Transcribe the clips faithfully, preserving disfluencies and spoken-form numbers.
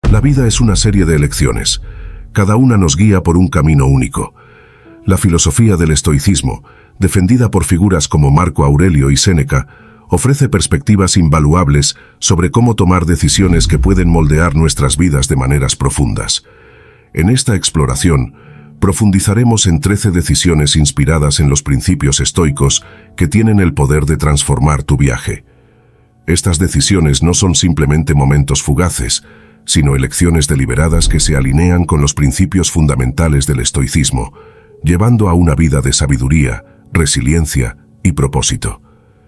La vida es una serie de elecciones. Cada una nos guía por un camino único. La filosofía del estoicismo, defendida por figuras como Marco Aurelio y Séneca, ofrece perspectivas invaluables sobre cómo tomar decisiones que pueden moldear nuestras vidas de maneras profundas. En esta exploración, profundizaremos en trece decisiones inspiradas en los principios estoicos que tienen el poder de transformar tu viaje. Estas decisiones no son simplemente momentos fugaces, sino elecciones deliberadas que se alinean con los principios fundamentales del estoicismo, llevando a una vida de sabiduría, resiliencia y propósito.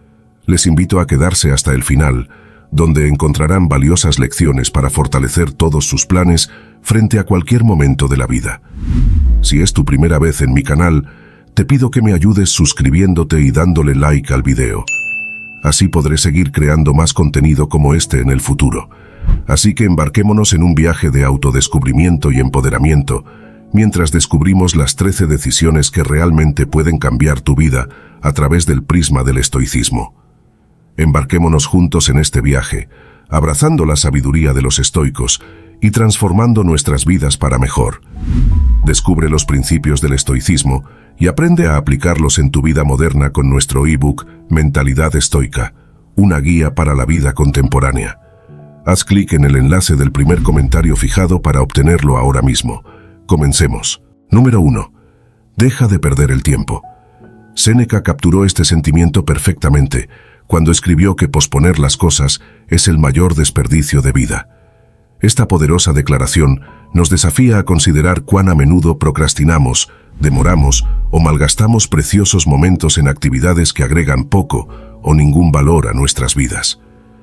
Les invito a quedarse hasta el final, donde encontrarán valiosas lecciones para fortalecer todos sus planes frente a cualquier momento de la vida. Si es tu primera vez en mi canal, te pido que me ayudes suscribiéndote y dándole like al video. Así podré seguir creando más contenido como este en el futuro. Así que embarquémonos en un viaje de autodescubrimiento y empoderamiento, mientras descubrimos las trece decisiones que realmente pueden cambiar tu vida a través del prisma del estoicismo. Embarquémonos juntos en este viaje, abrazando la sabiduría de los estoicos y transformando nuestras vidas para mejor. Descubre los principios del estoicismo y aprende a aplicarlos en tu vida moderna con nuestro ebook Mentalidad Estoica, una guía para la vida contemporánea. Haz clic en el enlace del primer comentario fijado para obtenerlo ahora mismo. Comencemos. Número uno. Deja de perder el tiempo. Séneca capturó este sentimiento perfectamente cuando escribió que posponer las cosas es el mayor desperdicio de vida. Esta poderosa declaración nos desafía a considerar cuán a menudo procrastinamos, demoramos o malgastamos preciosos momentos en actividades que agregan poco o ningún valor a nuestras vidas.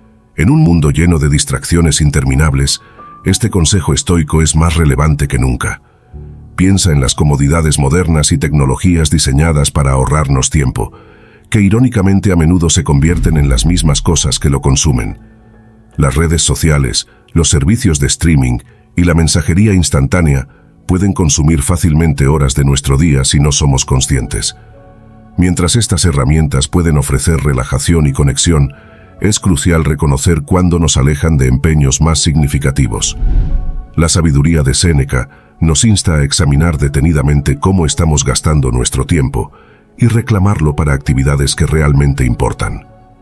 En un mundo lleno de distracciones interminables, este consejo estoico es más relevante que nunca. Piensa en las comodidades modernas y tecnologías diseñadas para ahorrarnos tiempo, que irónicamente a menudo se convierten en las mismas cosas que lo consumen. Las redes sociales, los servicios de streaming y la mensajería instantánea pueden consumir fácilmente horas de nuestro día si no somos conscientes. Mientras estas herramientas pueden ofrecer relajación y conexión, es crucial reconocer cuándo nos alejan de empeños más significativos. La sabiduría de Séneca nos insta a examinar detenidamente cómo estamos gastando nuestro tiempo y reclamarlo para actividades que realmente importan.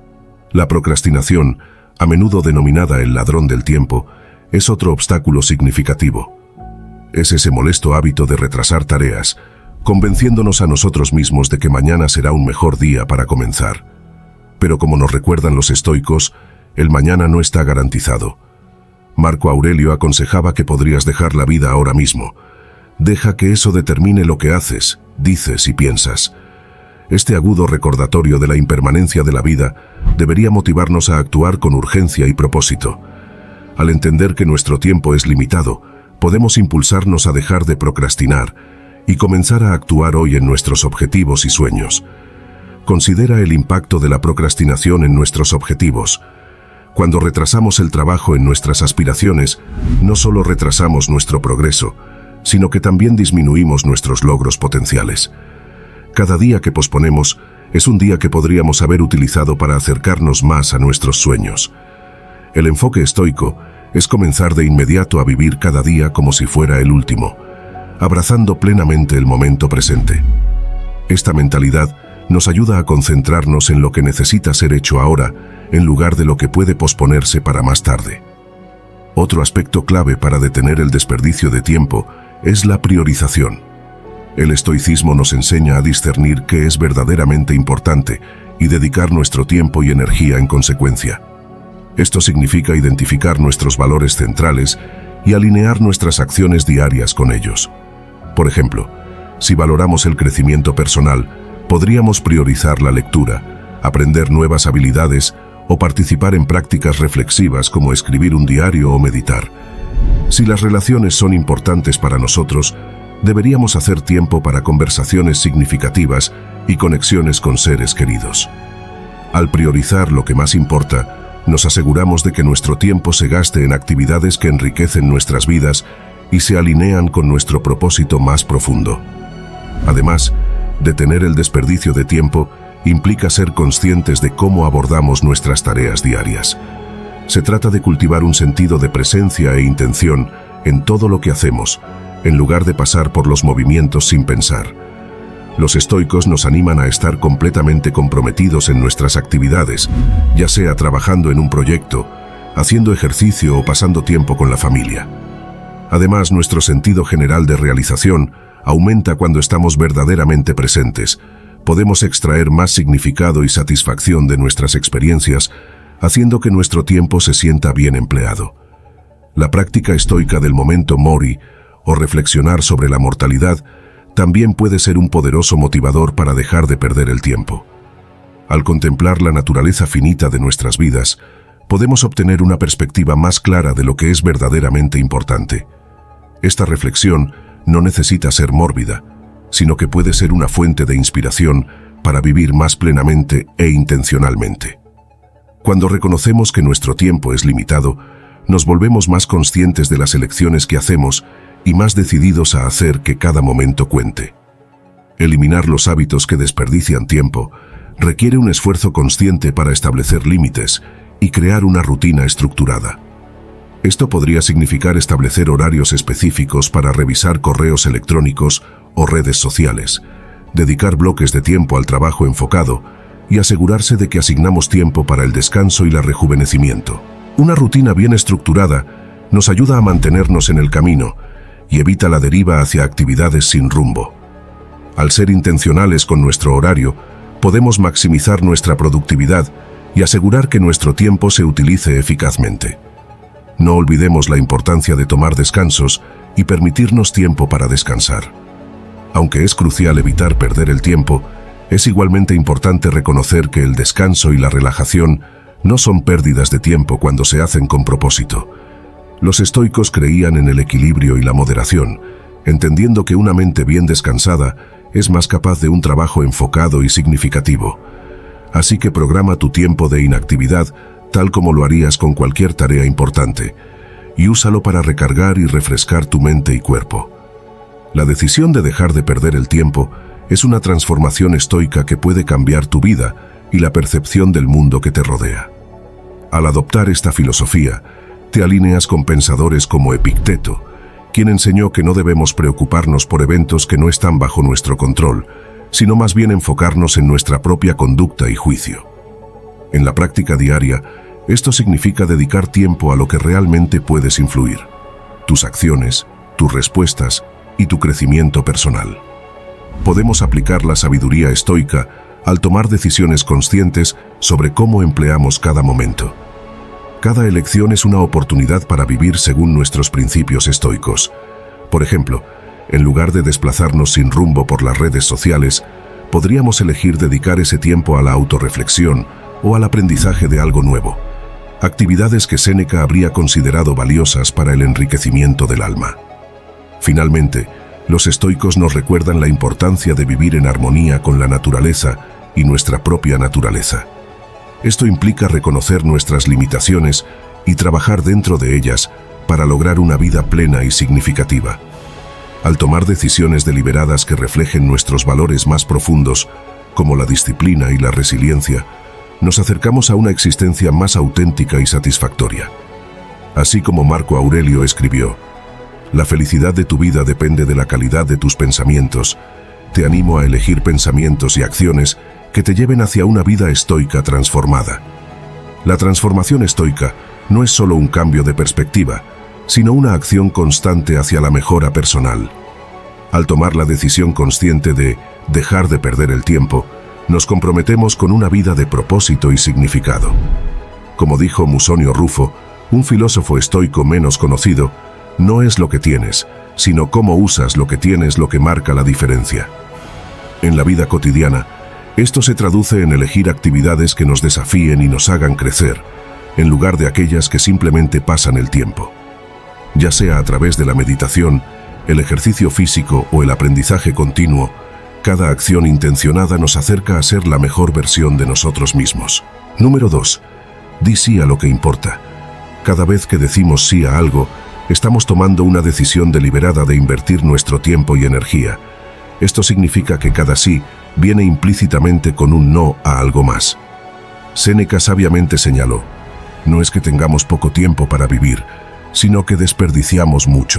La procrastinación, a menudo denominada el ladrón del tiempo, es otro obstáculo significativo. Es ese molesto hábito de retrasar tareas, convenciéndonos a nosotros mismos de que mañana será un mejor día para comenzar. Pero como nos recuerdan los estoicos, el mañana no está garantizado. Marco Aurelio aconsejaba que podrías dejar la vida ahora mismo. Deja que eso determine lo que haces, dices y piensas. Este agudo recordatorio de la impermanencia de la vida debería motivarnos a actuar con urgencia y propósito. Al entender que nuestro tiempo es limitado, podemos impulsarnos a dejar de procrastinar y comenzar a actuar hoy en nuestros objetivos y sueños. Considera el impacto de la procrastinación en nuestros objetivos. Cuando retrasamos el trabajo en nuestras aspiraciones, no solo retrasamos nuestro progreso, sino que también disminuimos nuestros logros potenciales. Cada día que posponemos es un día que podríamos haber utilizado para acercarnos más a nuestros sueños. El enfoque estoico es comenzar de inmediato a vivir cada día como si fuera el último, abrazando plenamente el momento presente. Esta mentalidad nos ayuda a concentrarnos en lo que necesita ser hecho ahora, en lugar de lo que puede posponerse para más tarde. Otro aspecto clave para detener el desperdicio de tiempo es la priorización. El estoicismo nos enseña a discernir qué es verdaderamente importante y dedicar nuestro tiempo y energía en consecuencia. Esto significa identificar nuestros valores centrales y alinear nuestras acciones diarias con ellos. Por ejemplo, si valoramos el crecimiento personal, podríamos priorizar la lectura, aprender nuevas habilidades o participar en prácticas reflexivas como escribir un diario o meditar. Si las relaciones son importantes para nosotros, deberíamos hacer tiempo para conversaciones significativas y conexiones con seres queridos. Al priorizar lo que más importa, nos aseguramos de que nuestro tiempo se gaste en actividades que enriquecen nuestras vidas y se alinean con nuestro propósito más profundo. Además, detener el desperdicio de tiempo implica ser conscientes de cómo abordamos nuestras tareas diarias. Se trata de cultivar un sentido de presencia e intención en todo lo que hacemos, en lugar de pasar por los movimientos sin pensar. Los estoicos nos animan a estar completamente comprometidos en nuestras actividades, ya sea trabajando en un proyecto, haciendo ejercicio o pasando tiempo con la familia. Además, nuestro sentido general de realización aumenta cuando estamos verdaderamente presentes. Podemos extraer más significado y satisfacción de nuestras experiencias, haciendo que nuestro tiempo se sienta bien empleado. La práctica estoica del momento mori, o reflexionar sobre la mortalidad, también puede ser un poderoso motivador para dejar de perder el tiempo. Al contemplar la naturaleza finita de nuestras vidas, podemos obtener una perspectiva más clara de lo que es verdaderamente importante. Esta reflexión no necesita ser mórbida, sino que puede ser una fuente de inspiración para vivir más plenamente e intencionalmente. Cuando reconocemos que nuestro tiempo es limitado, nos volvemos más conscientes de las elecciones que hacemos y más decididos a hacer que cada momento cuente. Eliminar los hábitos que desperdician tiempo requiere un esfuerzo consciente para establecer límites y crear una rutina estructurada. Esto podría significar establecer horarios específicos para revisar correos electrónicos o redes sociales, dedicar bloques de tiempo al trabajo enfocado y asegurarse de que asignamos tiempo para el descanso y el rejuvenecimiento. Una rutina bien estructurada nos ayuda a mantenernos en el camino y evita la deriva hacia actividades sin rumbo. Al ser intencionales con nuestro horario, podemos maximizar nuestra productividad y asegurar que nuestro tiempo se utilice eficazmente. No olvidemos la importancia de tomar descansos y permitirnos tiempo para descansar. Aunque es crucial evitar perder el tiempo, es igualmente importante reconocer que el descanso y la relajación no son pérdidas de tiempo cuando se hacen con propósito. Los estoicos creían en el equilibrio y la moderación, entendiendo que una mente bien descansada es más capaz de un trabajo enfocado y significativo. Así que programa tu tiempo de inactividad tal como lo harías con cualquier tarea importante, y úsalo para recargar y refrescar tu mente y cuerpo. La decisión de dejar de perder el tiempo es una transformación estoica que puede cambiar tu vida y la percepción del mundo que te rodea. Al adoptar esta filosofía, te alineas con pensadores como Epicteto, quien enseñó que no debemos preocuparnos por eventos que no están bajo nuestro control, sino más bien enfocarnos en nuestra propia conducta y juicio. En la práctica diaria, esto significa dedicar tiempo a lo que realmente puedes influir: tus acciones, tus respuestas y tu crecimiento personal. Podemos aplicar la sabiduría estoica al tomar decisiones conscientes sobre cómo empleamos cada momento. Cada elección es una oportunidad para vivir según nuestros principios estoicos. Por ejemplo, en lugar de desplazarnos sin rumbo por las redes sociales, podríamos elegir dedicar ese tiempo a la autorreflexión o al aprendizaje de algo nuevo, actividades que Séneca habría considerado valiosas para el enriquecimiento del alma. Finalmente, los estoicos nos recuerdan la importancia de vivir en armonía con la naturaleza y nuestra propia naturaleza. Esto implica reconocer nuestras limitaciones y trabajar dentro de ellas para lograr una vida plena y significativa. Al tomar decisiones deliberadas que reflejen nuestros valores más profundos, como la disciplina y la resiliencia, nos acercamos a una existencia más auténtica y satisfactoria. Así como Marco Aurelio escribió: «La felicidad de tu vida depende de la calidad de tus pensamientos. Te animo a elegir pensamientos y acciones que te lleven hacia una vida estoica transformada». La transformación estoica no es solo un cambio de perspectiva, sino una acción constante hacia la mejora personal. Al tomar la decisión consciente de dejar de perder el tiempo, nos comprometemos con una vida de propósito y significado. Como dijo Musonio Rufo, un filósofo estoico menos conocido, no es lo que tienes, sino cómo usas lo que tienes lo que marca la diferencia. En la vida cotidiana, esto se traduce en elegir actividades que nos desafíen y nos hagan crecer, en lugar de aquellas que simplemente pasan el tiempo. Ya sea a través de la meditación, el ejercicio físico o el aprendizaje continuo, cada acción intencionada nos acerca a ser la mejor versión de nosotros mismos. Número dos. Di sí a lo que importa. Cada vez que decimos sí a algo, estamos tomando una decisión deliberada de invertir nuestro tiempo y energía. Esto significa que cada sí viene implícitamente con un no a algo más. Séneca sabiamente señaló: No es que tengamos poco tiempo para vivir, sino que desperdiciamos mucho.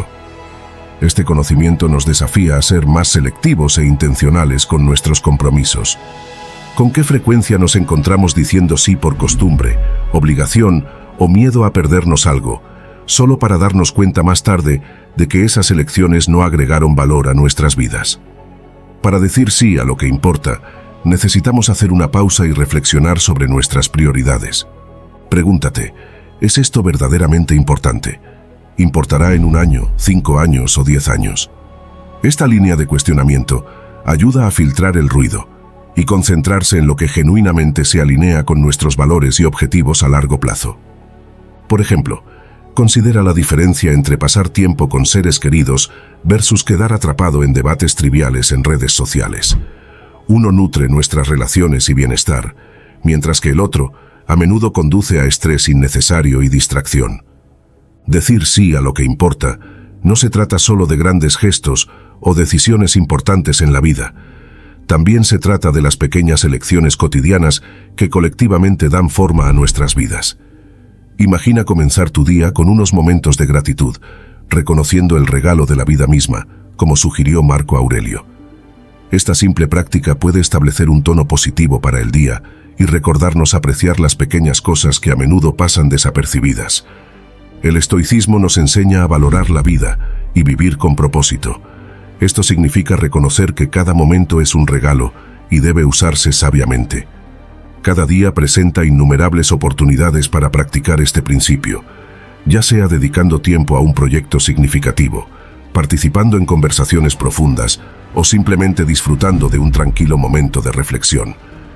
Este conocimiento nos desafía a ser más selectivos e intencionales con nuestros compromisos. ¿Con qué frecuencia nos encontramos diciendo sí por costumbre, obligación o miedo a perdernos algo, solo para darnos cuenta más tarde de que esas elecciones no agregaron valor a nuestras vidas? Para decir sí a lo que importa, necesitamos hacer una pausa y reflexionar sobre nuestras prioridades. Pregúntate, ¿es esto verdaderamente importante? ¿Importará en un año, cinco años o diez años? Esta línea de cuestionamiento ayuda a filtrar el ruido y concentrarse en lo que genuinamente se alinea con nuestros valores y objetivos a largo plazo. Por ejemplo, considera la diferencia entre pasar tiempo con seres queridos versus quedar atrapado en debates triviales en redes sociales. Uno nutre nuestras relaciones y bienestar, mientras que el otro a menudo conduce a estrés innecesario y distracción. Decir sí a lo que importa no se trata solo de grandes gestos o decisiones importantes en la vida. También se trata de las pequeñas elecciones cotidianas que colectivamente dan forma a nuestras vidas. Imagina comenzar tu día con unos momentos de gratitud, reconociendo el regalo de la vida misma, como sugirió Marco Aurelio. Esta simple práctica puede establecer un tono positivo para el día y recordarnos apreciar las pequeñas cosas que a menudo pasan desapercibidas. El estoicismo nos enseña a valorar la vida y vivir con propósito. Esto significa reconocer que cada momento es un regalo y debe usarse sabiamente. Cada día presenta innumerables oportunidades para practicar este principio, ya sea dedicando tiempo a un proyecto significativo, participando en conversaciones profundas o simplemente disfrutando de un tranquilo momento de reflexión.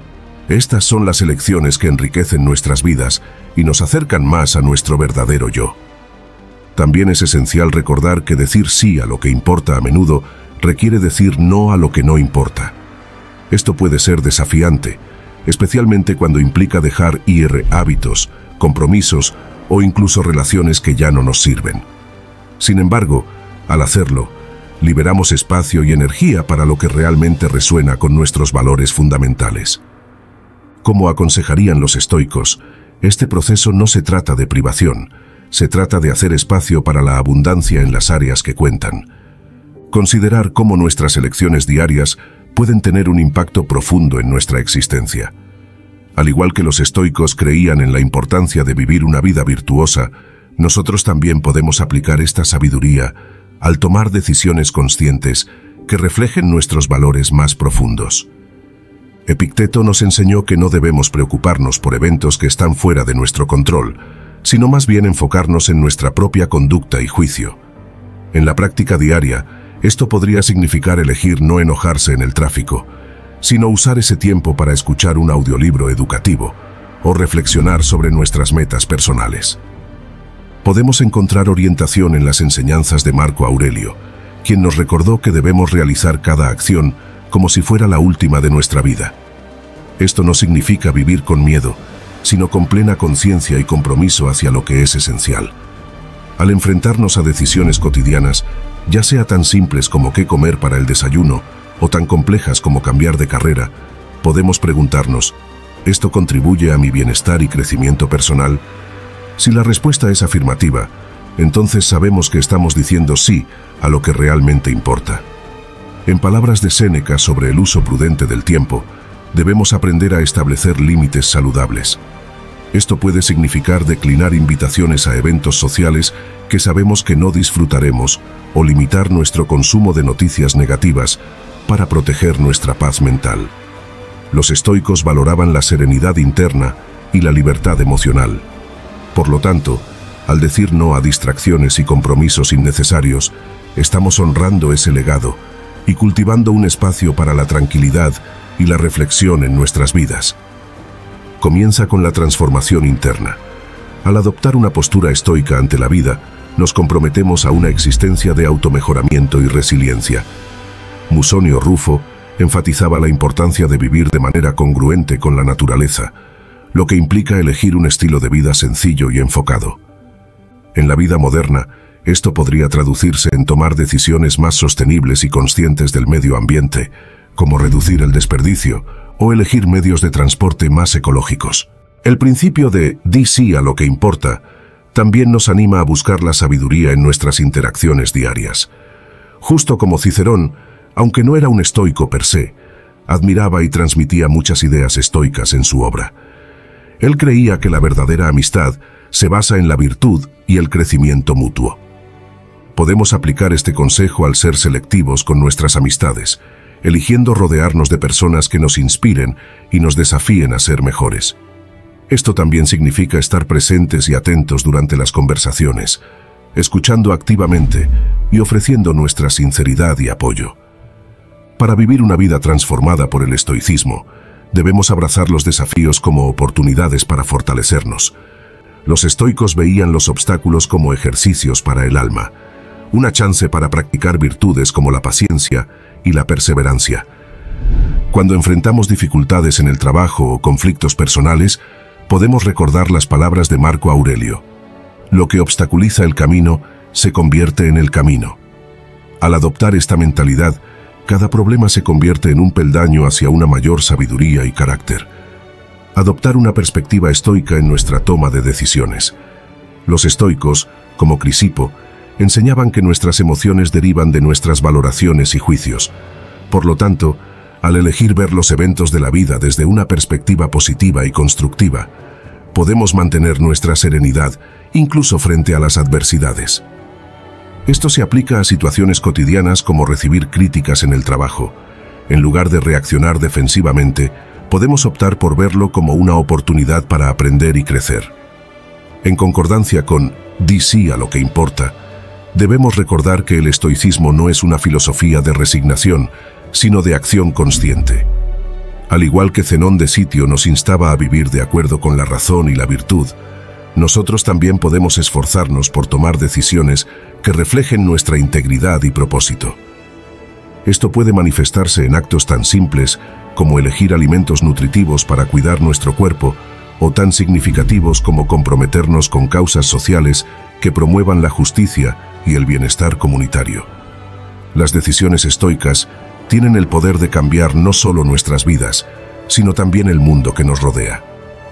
Estas son las elecciones que enriquecen nuestras vidas y nos acercan más a nuestro verdadero yo. También es esencial recordar que decir sí a lo que importa a menudo requiere decir no a lo que no importa. Esto puede ser desafiante, especialmente cuando implica dejar ir hábitos, compromisos o incluso relaciones que ya no nos sirven. Sin embargo, al hacerlo, liberamos espacio y energía para lo que realmente resuena con nuestros valores fundamentales. Como aconsejarían los estoicos, este proceso no se trata de privación, se trata de hacer espacio para la abundancia en las áreas que cuentan. Considerar cómo nuestras elecciones diarias pueden tener un impacto profundo en nuestra existencia. Al igual que los estoicos creían en la importancia de vivir una vida virtuosa, nosotros también podemos aplicar esta sabiduría al tomar decisiones conscientes que reflejen nuestros valores más profundos. Epicteto nos enseñó que no debemos preocuparnos por eventos que están fuera de nuestro control, sino más bien enfocarnos en nuestra propia conducta y juicio. En la práctica diaria, esto podría significar elegir no enojarse en el tráfico, sino usar ese tiempo para escuchar un audiolibro educativo o reflexionar sobre nuestras metas personales. Podemos encontrar orientación en las enseñanzas de Marco Aurelio, quien nos recordó que debemos realizar cada acción como si fuera la última de nuestra vida. Esto no significa vivir con miedo, sino con plena conciencia y compromiso hacia lo que es esencial. Al enfrentarnos a decisiones cotidianas, ya sea tan simples como qué comer para el desayuno o tan complejas como cambiar de carrera, podemos preguntarnos, ¿esto contribuye a mi bienestar y crecimiento personal? Si la respuesta es afirmativa, entonces sabemos que estamos diciendo sí a lo que realmente importa. En palabras de Séneca sobre el uso prudente del tiempo, debemos aprender a establecer límites saludables. Esto puede significar declinar invitaciones a eventos sociales que sabemos que no disfrutaremos o limitar nuestro consumo de noticias negativas para proteger nuestra paz mental. Los estoicos valoraban la serenidad interna y la libertad emocional. Por lo tanto, al decir no a distracciones y compromisos innecesarios, estamos honrando ese legado y cultivando un espacio para la tranquilidad y la reflexión en nuestras vidas. Comienza con la transformación interna. Al adoptar una postura estoica ante la vida, nos comprometemos a una existencia de automejoramiento y resiliencia. Musonio Rufo enfatizaba la importancia de vivir de manera congruente con la naturaleza, lo que implica elegir un estilo de vida sencillo y enfocado. En la vida moderna, esto podría traducirse en tomar decisiones más sostenibles y conscientes del medio ambiente, como reducir el desperdicio o elegir medios de transporte más ecológicos. El principio de di sí a lo que importa también nos anima a buscar la sabiduría en nuestras interacciones diarias. Justo como Cicerón, aunque no era un estoico per se, admiraba y transmitía muchas ideas estoicas en su obra. Él creía que la verdadera amistad se basa en la virtud y el crecimiento mutuo. Podemos aplicar este consejo al ser selectivos con nuestras amistades, eligiendo rodearnos de personas que nos inspiren y nos desafíen a ser mejores. Esto también significa estar presentes y atentos durante las conversaciones, escuchando activamente y ofreciendo nuestra sinceridad y apoyo. Para vivir una vida transformada por el estoicismo, debemos abrazar los desafíos como oportunidades para fortalecernos. Los estoicos veían los obstáculos como ejercicios para el alma, una chance para practicar virtudes como la paciencia y la perseverancia. Cuando enfrentamos dificultades en el trabajo o conflictos personales, podemos recordar las palabras de Marco Aurelio: lo que obstaculiza el camino se convierte en el camino. Al adoptar esta mentalidad, cada problema se convierte en un peldaño hacia una mayor sabiduría y carácter. Adoptar una perspectiva estoica en nuestra toma de decisiones. Los estoicos, como Crisipo, enseñaban que nuestras emociones derivan de nuestras valoraciones y juicios. Por lo tanto, al elegir ver los eventos de la vida desde una perspectiva positiva y constructiva, podemos mantener nuestra serenidad incluso frente a las adversidades. Esto se aplica a situaciones cotidianas como recibir críticas en el trabajo. En lugar de reaccionar defensivamente, podemos optar por verlo como una oportunidad para aprender y crecer. En concordancia con di sí a lo que importa, debemos recordar que el estoicismo no es una filosofía de resignación, sino de acción consciente. Al igual que Zenón de Sitio nos instaba a vivir de acuerdo con la razón y la virtud, nosotros también podemos esforzarnos por tomar decisiones que reflejen nuestra integridad y propósito. Esto puede manifestarse en actos tan simples como elegir alimentos nutritivos para cuidar nuestro cuerpo, o tan significativos como comprometernos con causas sociales que promuevan la justicia y el bienestar comunitario. Las decisiones estoicas tienen el poder de cambiar no solo nuestras vidas, sino también el mundo que nos rodea.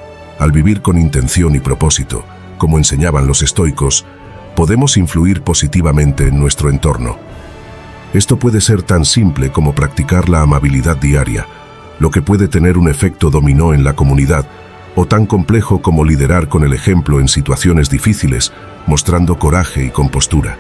Al vivir con intención y propósito, como enseñaban los estoicos, podemos influir positivamente en nuestro entorno. Esto puede ser tan simple como practicar la amabilidad diaria, lo que puede tener un efecto dominó en la comunidad, o tan complejo como liderar con el ejemplo en situaciones difíciles, mostrando coraje y compostura.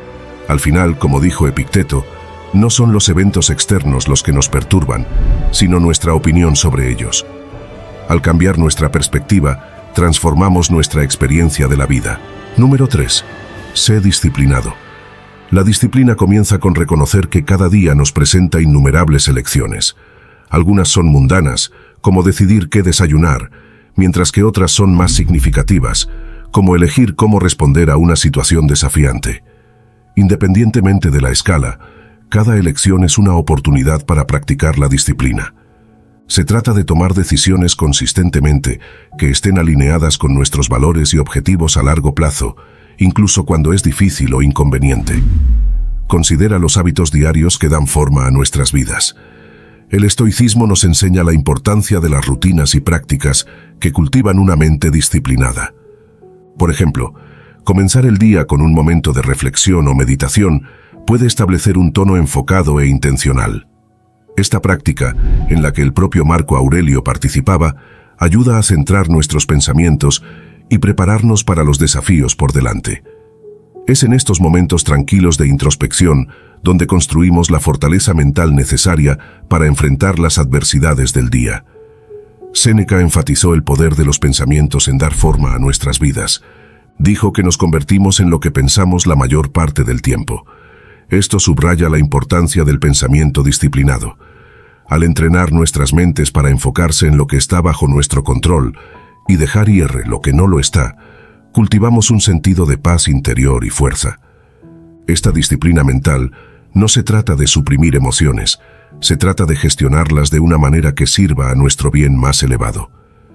Al final, como dijo Epicteto, no son los eventos externos los que nos perturban, sino nuestra opinión sobre ellos. Al cambiar nuestra perspectiva, transformamos nuestra experiencia de la vida. Número tres. Sé disciplinado. La disciplina comienza con reconocer que cada día nos presenta innumerables elecciones. Algunas son mundanas, como decidir qué desayunar, mientras que otras son más significativas, como elegir cómo responder a una situación desafiante. Independientemente de la escala, cada elección es una oportunidad para practicar la disciplina. Se trata de tomar decisiones consistentemente que estén alineadas con nuestros valores y objetivos a largo plazo, incluso cuando es difícil o inconveniente. Considera los hábitos diarios que dan forma a nuestras vidas. El estoicismo nos enseña la importancia de las rutinas y prácticas que cultivan una mente disciplinada. Por ejemplo, comenzar el día con un momento de reflexión o meditación puede establecer un tono enfocado e intencional. Esta práctica, en la que el propio Marco Aurelio participaba, ayuda a centrar nuestros pensamientos y prepararnos para los desafíos por delante. Es en estos momentos tranquilos de introspección donde construimos la fortaleza mental necesaria para enfrentar las adversidades del día. Séneca enfatizó el poder de los pensamientos en dar forma a nuestras vidas. Dijo que nos convertimos en lo que pensamos la mayor parte del tiempo. Esto subraya la importancia del pensamiento disciplinado. Al entrenar nuestras mentes para enfocarse en lo que está bajo nuestro control y dejar ir lo que no lo está, cultivamos un sentido de paz interior y fuerza. Esta disciplina mental no se trata de suprimir emociones, se trata de gestionarlas de una manera que sirva a nuestro bien más elevado.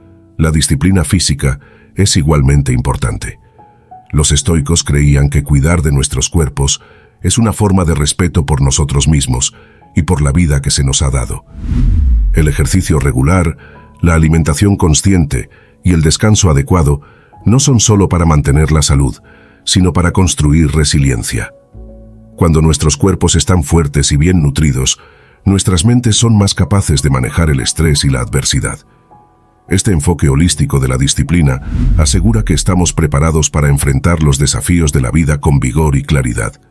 La disciplina física es igualmente importante. Los estoicos creían que cuidar de nuestros cuerpos es una forma de respeto por nosotros mismos y por la vida que se nos ha dado. El ejercicio regular, la alimentación consciente y el descanso adecuado no son solo para mantener la salud, sino para construir resiliencia. Cuando nuestros cuerpos están fuertes y bien nutridos, nuestras mentes son más capaces de manejar el estrés y la adversidad. Este enfoque holístico de la disciplina asegura que estamos preparados para enfrentar los desafíos de la vida con vigor y claridad.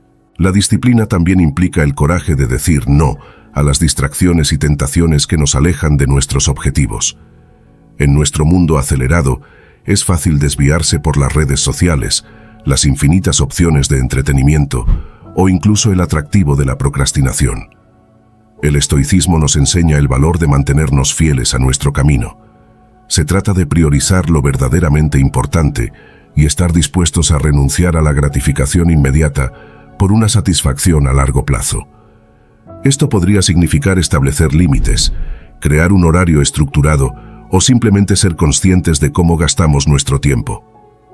La disciplina también implica el coraje de decir no a las distracciones y tentaciones que nos alejan de nuestros objetivos. En nuestro mundo acelerado, es fácil desviarse por las redes sociales, las infinitas opciones de entretenimiento o incluso el atractivo de la procrastinación. El estoicismo nos enseña el valor de mantenernos fieles a nuestro camino. Se trata de priorizar lo verdaderamente importante y estar dispuestos a renunciar a la gratificación inmediata por una satisfacción a largo plazo. Esto podría significar establecer límites, crear un horario estructurado o simplemente ser conscientes de cómo gastamos nuestro tiempo.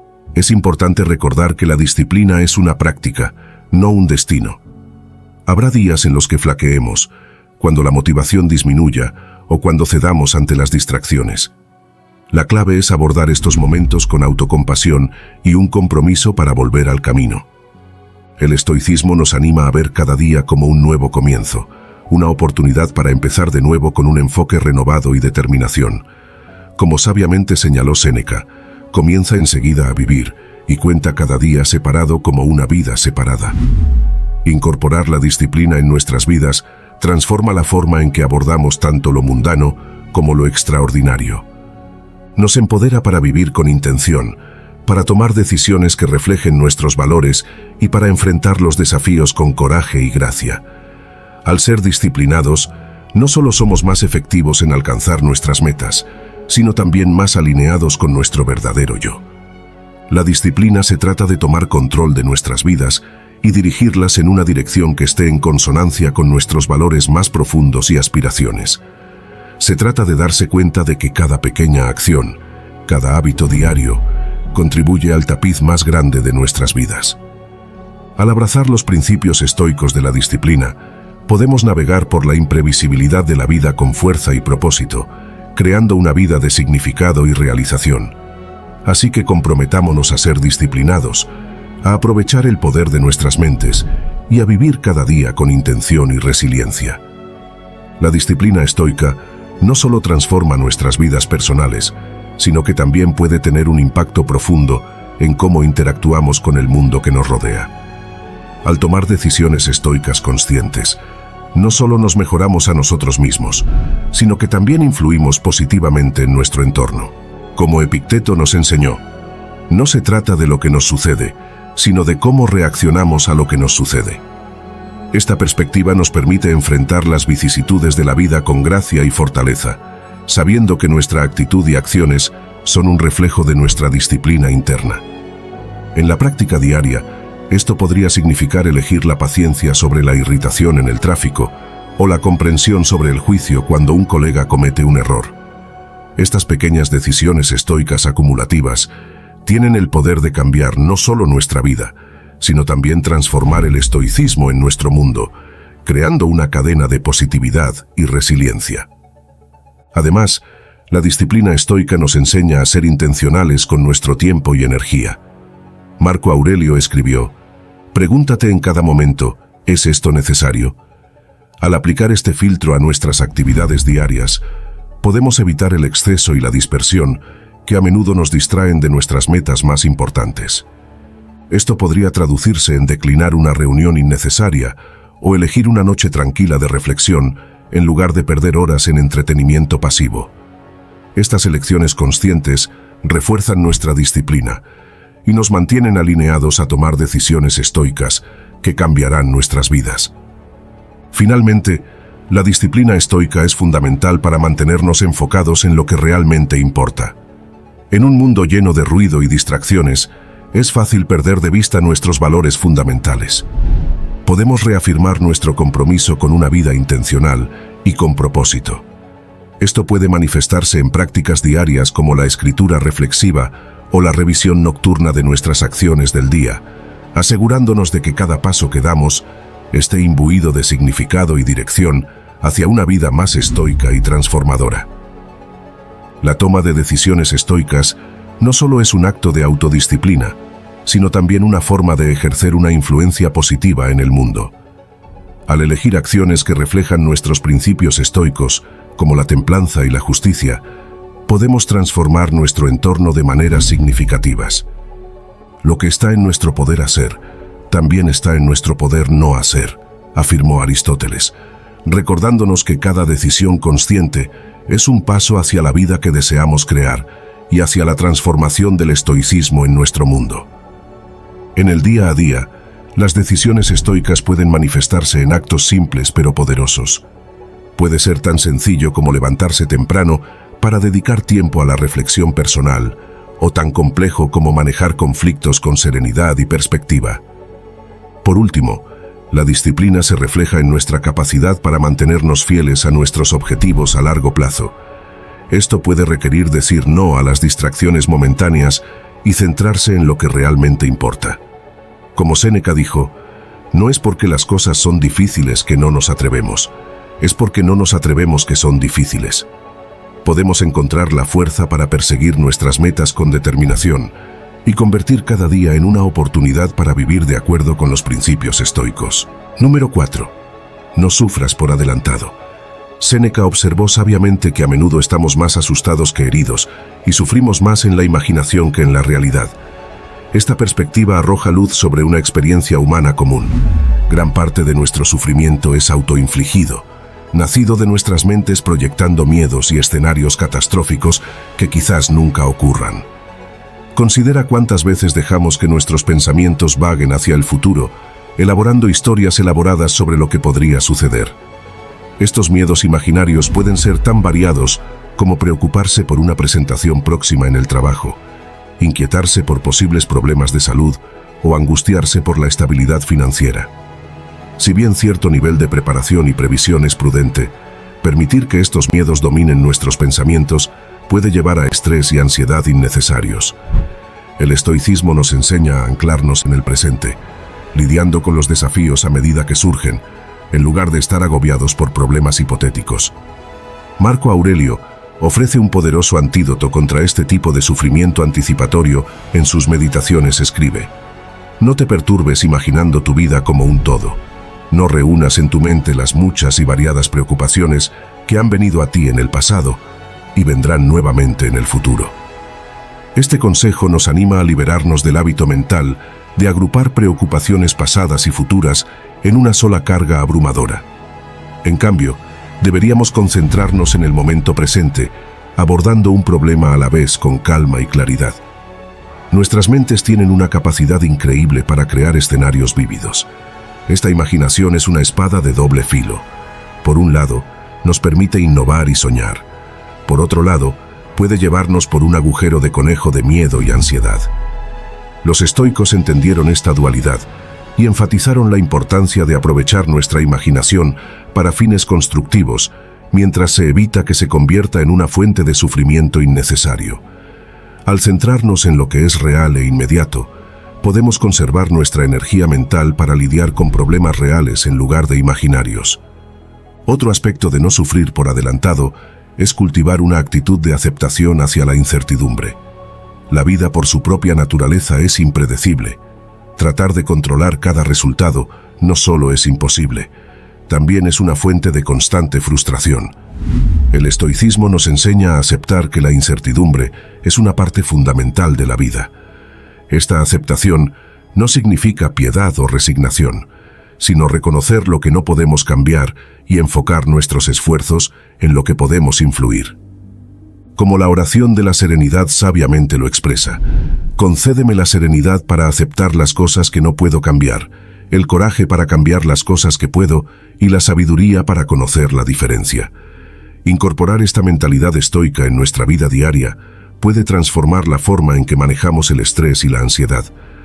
Es importante recordar que la disciplina es una práctica, no un destino. Habrá días en los que flaqueemos, cuando la motivación disminuya o cuando cedamos ante las distracciones. La clave es abordar estos momentos con autocompasión y un compromiso para volver al camino. El estoicismo nos anima a ver cada día como un nuevo comienzo, una oportunidad para empezar de nuevo con un enfoque renovado y determinación. Como sabiamente señaló Séneca, comienza enseguida a vivir y cuenta cada día separado como una vida separada. Incorporar la disciplina en nuestras vidas transforma la forma en que abordamos tanto lo mundano como lo extraordinario. Nos empodera para vivir con intención, para tomar decisiones que reflejen nuestros valores y para enfrentar los desafíos con coraje y gracia. Al ser disciplinados, no solo somos más efectivos en alcanzar nuestras metas, sino también más alineados con nuestro verdadero yo. La disciplina se trata de tomar control de nuestras vidas y dirigirlas en una dirección que esté en consonancia con nuestros valores más profundos y aspiraciones. Se trata de darse cuenta de que cada pequeña acción, cada hábito diario, contribuye al tapiz más grande de nuestras vidas. Al abrazar los principios estoicos de la disciplina, podemos navegar por la imprevisibilidad de la vida con fuerza y propósito, creando una vida de significado y realización. Así que comprometámonos a ser disciplinados, a aprovechar el poder de nuestras mentes y a vivir cada día con intención y resiliencia. La disciplina estoica no solo transforma nuestras vidas personales, sino que también puede tener un impacto profundo en cómo interactuamos con el mundo que nos rodea. Al tomar decisiones estoicas conscientes, no solo nos mejoramos a nosotros mismos, sino que también influimos positivamente en nuestro entorno. Como Epicteto nos enseñó, no se trata de lo que nos sucede, sino de cómo reaccionamos a lo que nos sucede. Esta perspectiva nos permite enfrentar las vicisitudes de la vida con gracia y fortaleza, sabiendo que nuestra actitud y acciones son un reflejo de nuestra disciplina interna. En la práctica diaria, esto podría significar elegir la paciencia sobre la irritación en el tráfico o la comprensión sobre el juicio cuando un colega comete un error. Estas pequeñas decisiones estoicas acumulativas tienen el poder de cambiar no solo nuestra vida, sino también transformar el estoicismo en nuestro mundo, creando una cadena de positividad y resiliencia. Además, la disciplina estoica nos enseña a ser intencionales con nuestro tiempo y energía. Marco Aurelio escribió, «Pregúntate en cada momento, ¿es esto necesario?». Al aplicar este filtro a nuestras actividades diarias, podemos evitar el exceso y la dispersión que a menudo nos distraen de nuestras metas más importantes. Esto podría traducirse en declinar una reunión innecesaria o elegir una noche tranquila de reflexión en lugar de perder horas en entretenimiento pasivo. Estas elecciones conscientes refuerzan nuestra disciplina y nos mantienen alineados a tomar decisiones estoicas que cambiarán nuestras vidas. Finalmente, la disciplina estoica es fundamental para mantenernos enfocados en lo que realmente importa. En un mundo lleno de ruido y distracciones, es fácil perder de vista nuestros valores fundamentales. Podemos reafirmar nuestro compromiso con una vida intencional y con propósito. Esto puede manifestarse en prácticas diarias como la escritura reflexiva o la revisión nocturna de nuestras acciones del día, asegurándonos de que cada paso que damos esté imbuido de significado y dirección hacia una vida más estoica y transformadora. La toma de decisiones estoicas no solo es un acto de autodisciplina, sino también una forma de ejercer una influencia positiva en el mundo. Al elegir acciones que reflejan nuestros principios estoicos, como la templanza y la justicia, podemos transformar nuestro entorno de maneras significativas. Lo que está en nuestro poder hacer, también está en nuestro poder no hacer, afirmó Aristóteles, recordándonos que cada decisión consciente es un paso hacia la vida que deseamos crear y hacia la transformación del estoicismo en nuestro mundo. En el día a día, las decisiones estoicas pueden manifestarse en actos simples pero poderosos. Puede ser tan sencillo como levantarse temprano para dedicar tiempo a la reflexión personal, o tan complejo como manejar conflictos con serenidad y perspectiva. Por último, la disciplina se refleja en nuestra capacidad para mantenernos fieles a nuestros objetivos a largo plazo. Esto puede requerir decir no a las distracciones momentáneas y centrarse en lo que realmente importa. Como Séneca dijo, no es porque las cosas son difíciles que no nos atrevemos, es porque no nos atrevemos que son difíciles. Podemos encontrar la fuerza para perseguir nuestras metas con determinación y convertir cada día en una oportunidad para vivir de acuerdo con los principios estoicos. Número cuatro. No sufras por adelantado. Séneca observó sabiamente que a menudo estamos más asustados que heridos y sufrimos más en la imaginación que en la realidad. Esta perspectiva arroja luz sobre una experiencia humana común. Gran parte de nuestro sufrimiento es autoinfligido, nacido de nuestras mentes proyectando miedos y escenarios catastróficos que quizás nunca ocurran. Considera cuántas veces dejamos que nuestros pensamientos vaguen hacia el futuro, elaborando historias elaboradas sobre lo que podría suceder. Estos miedos imaginarios pueden ser tan variados como preocuparse por una presentación próxima en el trabajo, inquietarse por posibles problemas de salud o angustiarse por la estabilidad financiera. Si bien cierto nivel de preparación y previsión es prudente, permitir que estos miedos dominen nuestros pensamientos puede llevar a estrés y ansiedad innecesarios. El estoicismo nos enseña a anclarnos en el presente, lidiando con los desafíos a medida que surgen, en lugar de estar agobiados por problemas hipotéticos. Marco Aurelio ofrece un poderoso antídoto contra este tipo de sufrimiento anticipatorio. En sus meditaciones escribe: no te perturbes imaginando tu vida como un todo. No reúnas en tu mente las muchas y variadas preocupaciones que han venido a ti en el pasado y vendrán nuevamente en el futuro. Este consejo nos anima a liberarnos del hábito mental de agrupar preocupaciones pasadas y futuras en una sola carga abrumadora. En cambio, deberíamos concentrarnos en el momento presente, abordando un problema a la vez con calma y claridad. Nuestras mentes tienen una capacidad increíble para crear escenarios vívidos. Esta imaginación es una espada de doble filo. Por un lado, nos permite innovar y soñar. Por otro lado, puede llevarnos por un agujero de conejo de miedo y ansiedad. Los estoicos entendieron esta dualidad y enfatizaron la importancia de aprovechar nuestra imaginación para fines constructivos, mientras se evita que se convierta en una fuente de sufrimiento innecesario. Al centrarnos en lo que es real e inmediato, podemos conservar nuestra energía mental para lidiar con problemas reales en lugar de imaginarios. Otro aspecto de no sufrir por adelantado es cultivar una actitud de aceptación hacia la incertidumbre. La vida por su propia naturaleza es impredecible. Tratar de controlar cada resultado no solo es imposible, también es una fuente de constante frustración. El estoicismo nos enseña a aceptar que la incertidumbre es una parte fundamental de la vida. Esta aceptación no significa piedad o resignación, sino reconocer lo que no podemos cambiar y enfocar nuestros esfuerzos en lo que podemos influir. Como la oración de la serenidad sabiamente lo expresa: concédeme la serenidad para aceptar las cosas que no puedo cambiar, el coraje para cambiar las cosas que puedo y la sabiduría para conocer la diferencia. Incorporar esta mentalidad estoica en nuestra vida diaria puede transformar la forma en que manejamos el estrés y la ansiedad.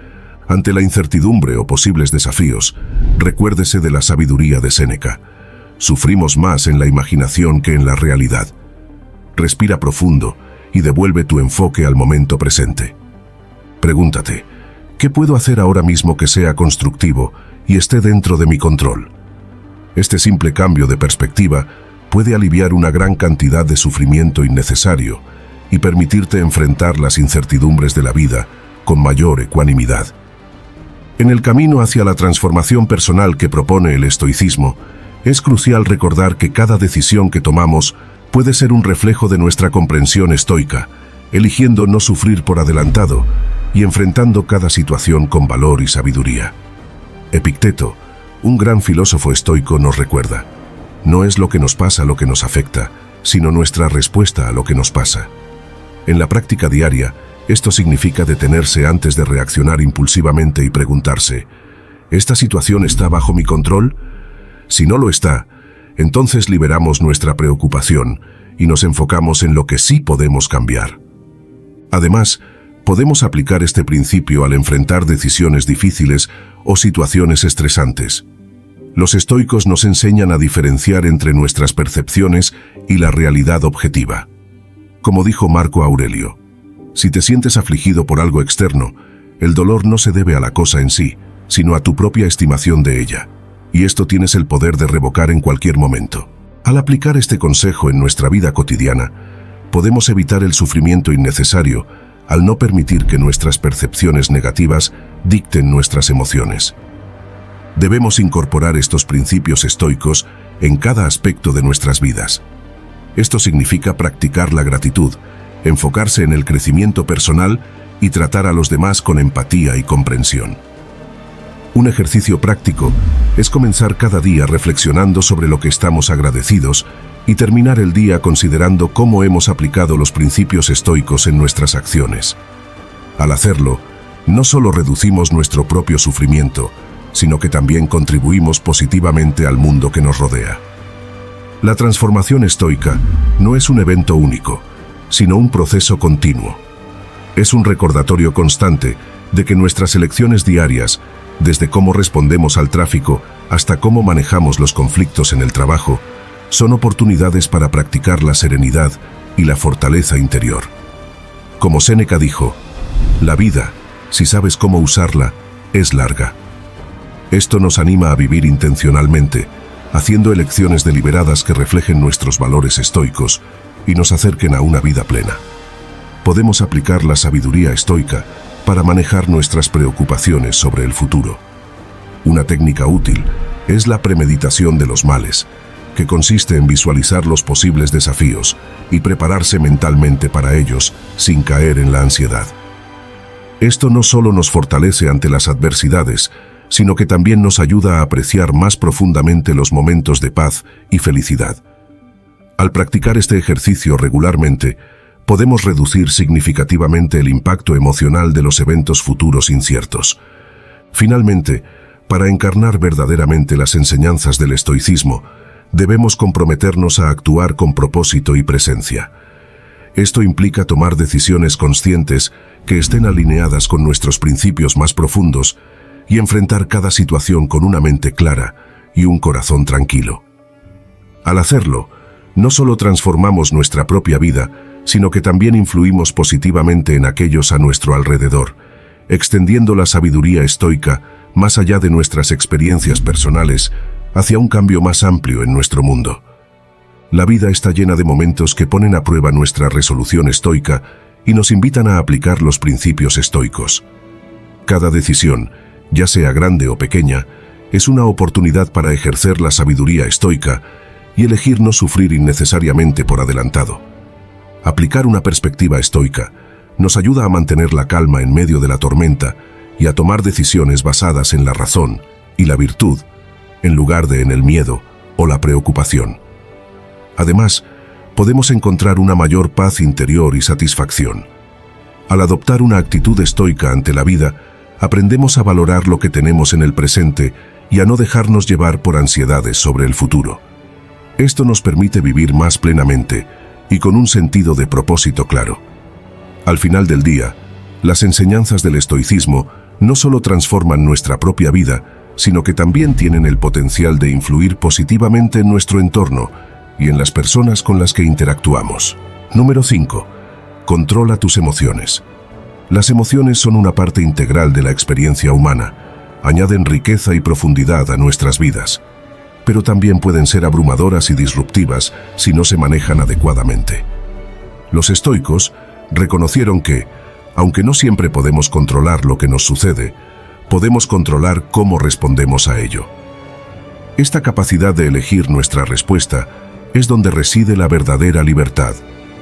Ante la incertidumbre o posibles desafíos, recuérdese de la sabiduría de Séneca. Sufrimos más en la imaginación que en la realidad. Respira profundo y devuelve tu enfoque al momento presente. Pregúntate: ¿qué puedo hacer ahora mismo que sea constructivo y esté dentro de mi control? Este simple cambio de perspectiva puede aliviar una gran cantidad de sufrimiento innecesario y permitirte enfrentar las incertidumbres de la vida con mayor ecuanimidad. En el camino hacia la transformación personal que propone el estoicismo, es crucial recordar que cada decisión que tomamos puede ser un reflejo de nuestra comprensión estoica, eligiendo no sufrir por adelantado y enfrentando cada situación con valor y sabiduría. Epicteto, un gran filósofo estoico, nos recuerda: no es lo que nos pasa lo que nos afecta, sino nuestra respuesta a lo que nos pasa. En la práctica diaria, esto significa detenerse antes de reaccionar impulsivamente y preguntarse: ¿esta situación está bajo mi control? Si no lo está, entonces liberamos nuestra preocupación y nos enfocamos en lo que sí podemos cambiar. Además, podemos aplicar este principio al enfrentar decisiones difíciles o situaciones estresantes. Los estoicos nos enseñan a diferenciar entre nuestras percepciones y la realidad objetiva. Como dijo Marco Aurelio, si te sientes afligido por algo externo, el dolor no se debe a la cosa en sí, sino a tu propia estimación de ella, y esto tienes el poder de revocar en cualquier momento. Al aplicar este consejo en nuestra vida cotidiana, podemos evitar el sufrimiento innecesario al no permitir que nuestras percepciones negativas dicten nuestras emociones. Debemos incorporar estos principios estoicos en cada aspecto de nuestras vidas. Esto significa practicar la gratitud, enfocarse en el crecimiento personal y tratar a los demás con empatía y comprensión. Un ejercicio práctico es comenzar cada día reflexionando sobre lo que estamos agradecidos y terminar el día considerando cómo hemos aplicado los principios estoicos en nuestras acciones. Al hacerlo, no solo reducimos nuestro propio sufrimiento, sino que también contribuimos positivamente al mundo que nos rodea. La transformación estoica no es un evento único, sino un proceso continuo. Es un recordatorio constante de que nuestras elecciones diarias, desde cómo respondemos al tráfico hasta cómo manejamos los conflictos en el trabajo, son oportunidades para practicar la serenidad y la fortaleza interior. Como Séneca dijo, la vida, si sabes cómo usarla, es larga. Esto nos anima a vivir intencionalmente, haciendo elecciones deliberadas que reflejen nuestros valores estoicos y nos acerquen a una vida plena. Podemos aplicar la sabiduría estoica para manejar nuestras preocupaciones sobre el futuro. Una técnica útil es la premeditación de los males, que consiste en visualizar los posibles desafíos y prepararse mentalmente para ellos sin caer en la ansiedad. Esto no solo nos fortalece ante las adversidades, sino que también nos ayuda a apreciar más profundamente los momentos de paz y felicidad. Al practicar este ejercicio regularmente, podemos reducir significativamente el impacto emocional de los eventos futuros inciertos. Finalmente, para encarnar verdaderamente las enseñanzas del estoicismo, debemos comprometernos a actuar con propósito y presencia. Esto implica tomar decisiones conscientes que estén alineadas con nuestros principios más profundos y enfrentar cada situación con una mente clara y un corazón tranquilo. Al hacerlo, no solo transformamos nuestra propia vida, sino que también influimos positivamente en aquellos a nuestro alrededor, extendiendo la sabiduría estoica más allá de nuestras experiencias personales hacia un cambio más amplio en nuestro mundo. La vida está llena de momentos que ponen a prueba nuestra resolución estoica y nos invitan a aplicar los principios estoicos. Cada decisión, ya sea grande o pequeña, es una oportunidad para ejercer la sabiduría estoica y elegir no sufrir innecesariamente por adelantado. Aplicar una perspectiva estoica nos ayuda a mantener la calma en medio de la tormenta y a tomar decisiones basadas en la razón y la virtud, en lugar de en el miedo o la preocupación. Además, podemos encontrar una mayor paz interior y satisfacción. Al adoptar una actitud estoica ante la vida, aprendemos a valorar lo que tenemos en el presente y a no dejarnos llevar por ansiedades sobre el futuro. Esto nos permite vivir más plenamente y con un sentido de propósito claro. Al final del día, las enseñanzas del estoicismo no solo transforman nuestra propia vida, sino que también tienen el potencial de influir positivamente en nuestro entorno y en las personas con las que interactuamos. Número cinco. Controla tus emociones. Las emociones son una parte integral de la experiencia humana, añaden riqueza y profundidad a nuestras vidas, pero también pueden ser abrumadoras y disruptivas si no se manejan adecuadamente. Los estoicos reconocieron que, aunque no siempre podemos controlar lo que nos sucede, podemos controlar cómo respondemos a ello. Esta capacidad de elegir nuestra respuesta es donde reside la verdadera libertad.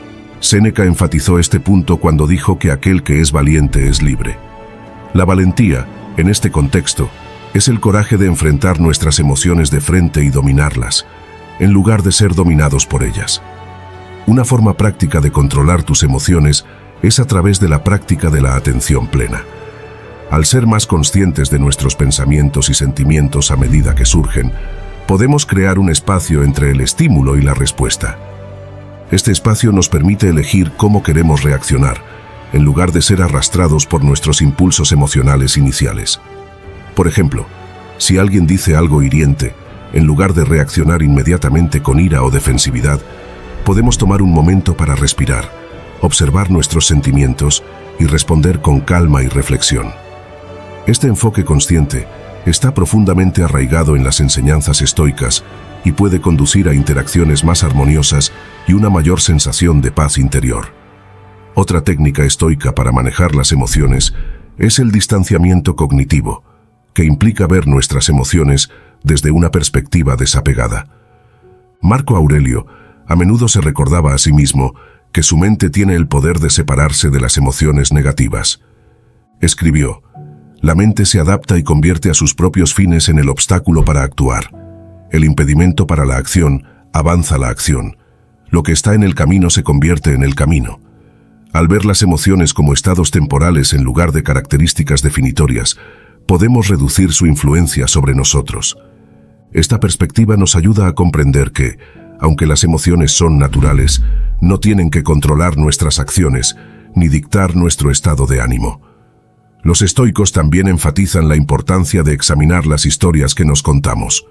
Séneca enfatizó este punto cuando dijo que aquel que es valiente es libre. La valentía, en este contexto, es el coraje de enfrentar nuestras emociones de frente y dominarlas, en lugar de ser dominados por ellas. Una forma práctica de controlar tus emociones es a través de la práctica de la atención plena. Al ser más conscientes de nuestros pensamientos y sentimientos a medida que surgen, podemos crear un espacio entre el estímulo y la respuesta. Este espacio nos permite elegir cómo queremos reaccionar, en lugar de ser arrastrados por nuestros impulsos emocionales iniciales. Por ejemplo, si alguien dice algo hiriente, en lugar de reaccionar inmediatamente con ira o defensividad, podemos tomar un momento para respirar, observar nuestros sentimientos y responder con calma y reflexión. Este enfoque consciente está profundamente arraigado en las enseñanzas estoicas y puede conducir a interacciones más armoniosas y una mayor sensación de paz interior. Otra técnica estoica para manejar las emociones es el distanciamiento cognitivo, que implica ver nuestras emociones desde una perspectiva desapegada. Marco Aurelio a menudo se recordaba a sí mismo que su mente tiene el poder de separarse de las emociones negativas. Escribió: «La mente se adapta y convierte a sus propios fines en el obstáculo para actuar. El impedimento para la acción avanza la acción. Lo que está en el camino se convierte en el camino». Al ver las emociones como estados temporales en lugar de características definitorias, podemos reducir su influencia sobre nosotros. Esta perspectiva nos ayuda a comprender que, aunque las emociones son naturales, no tienen que controlar nuestras acciones ni dictar nuestro estado de ánimo. Los estoicos también enfatizan la importancia de examinar las historias que nos contamos.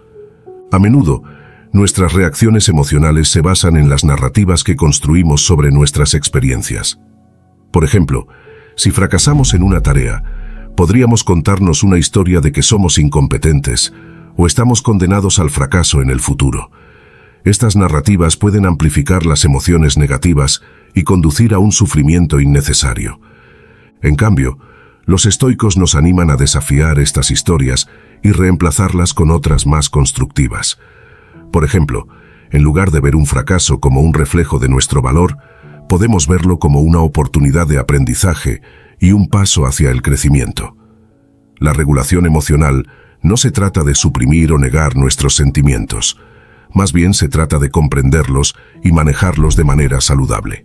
A menudo, nuestras reacciones emocionales se basan en las narrativas que construimos sobre nuestras experiencias. Por ejemplo, si fracasamos en una tarea, podríamos contarnos una historia de que somos incompetentes o estamos condenados al fracaso en el futuro. Estas narrativas pueden amplificar las emociones negativas y conducir a un sufrimiento innecesario. En cambio, los estoicos nos animan a desafiar estas historias y reemplazarlas con otras más constructivas. Por ejemplo, en lugar de ver un fracaso como un reflejo de nuestro valor, podemos verlo como una oportunidad de aprendizaje y un paso hacia el crecimiento. La regulación emocional no se trata de suprimir o negar nuestros sentimientos, más bien se trata de comprenderlos y manejarlos de manera saludable.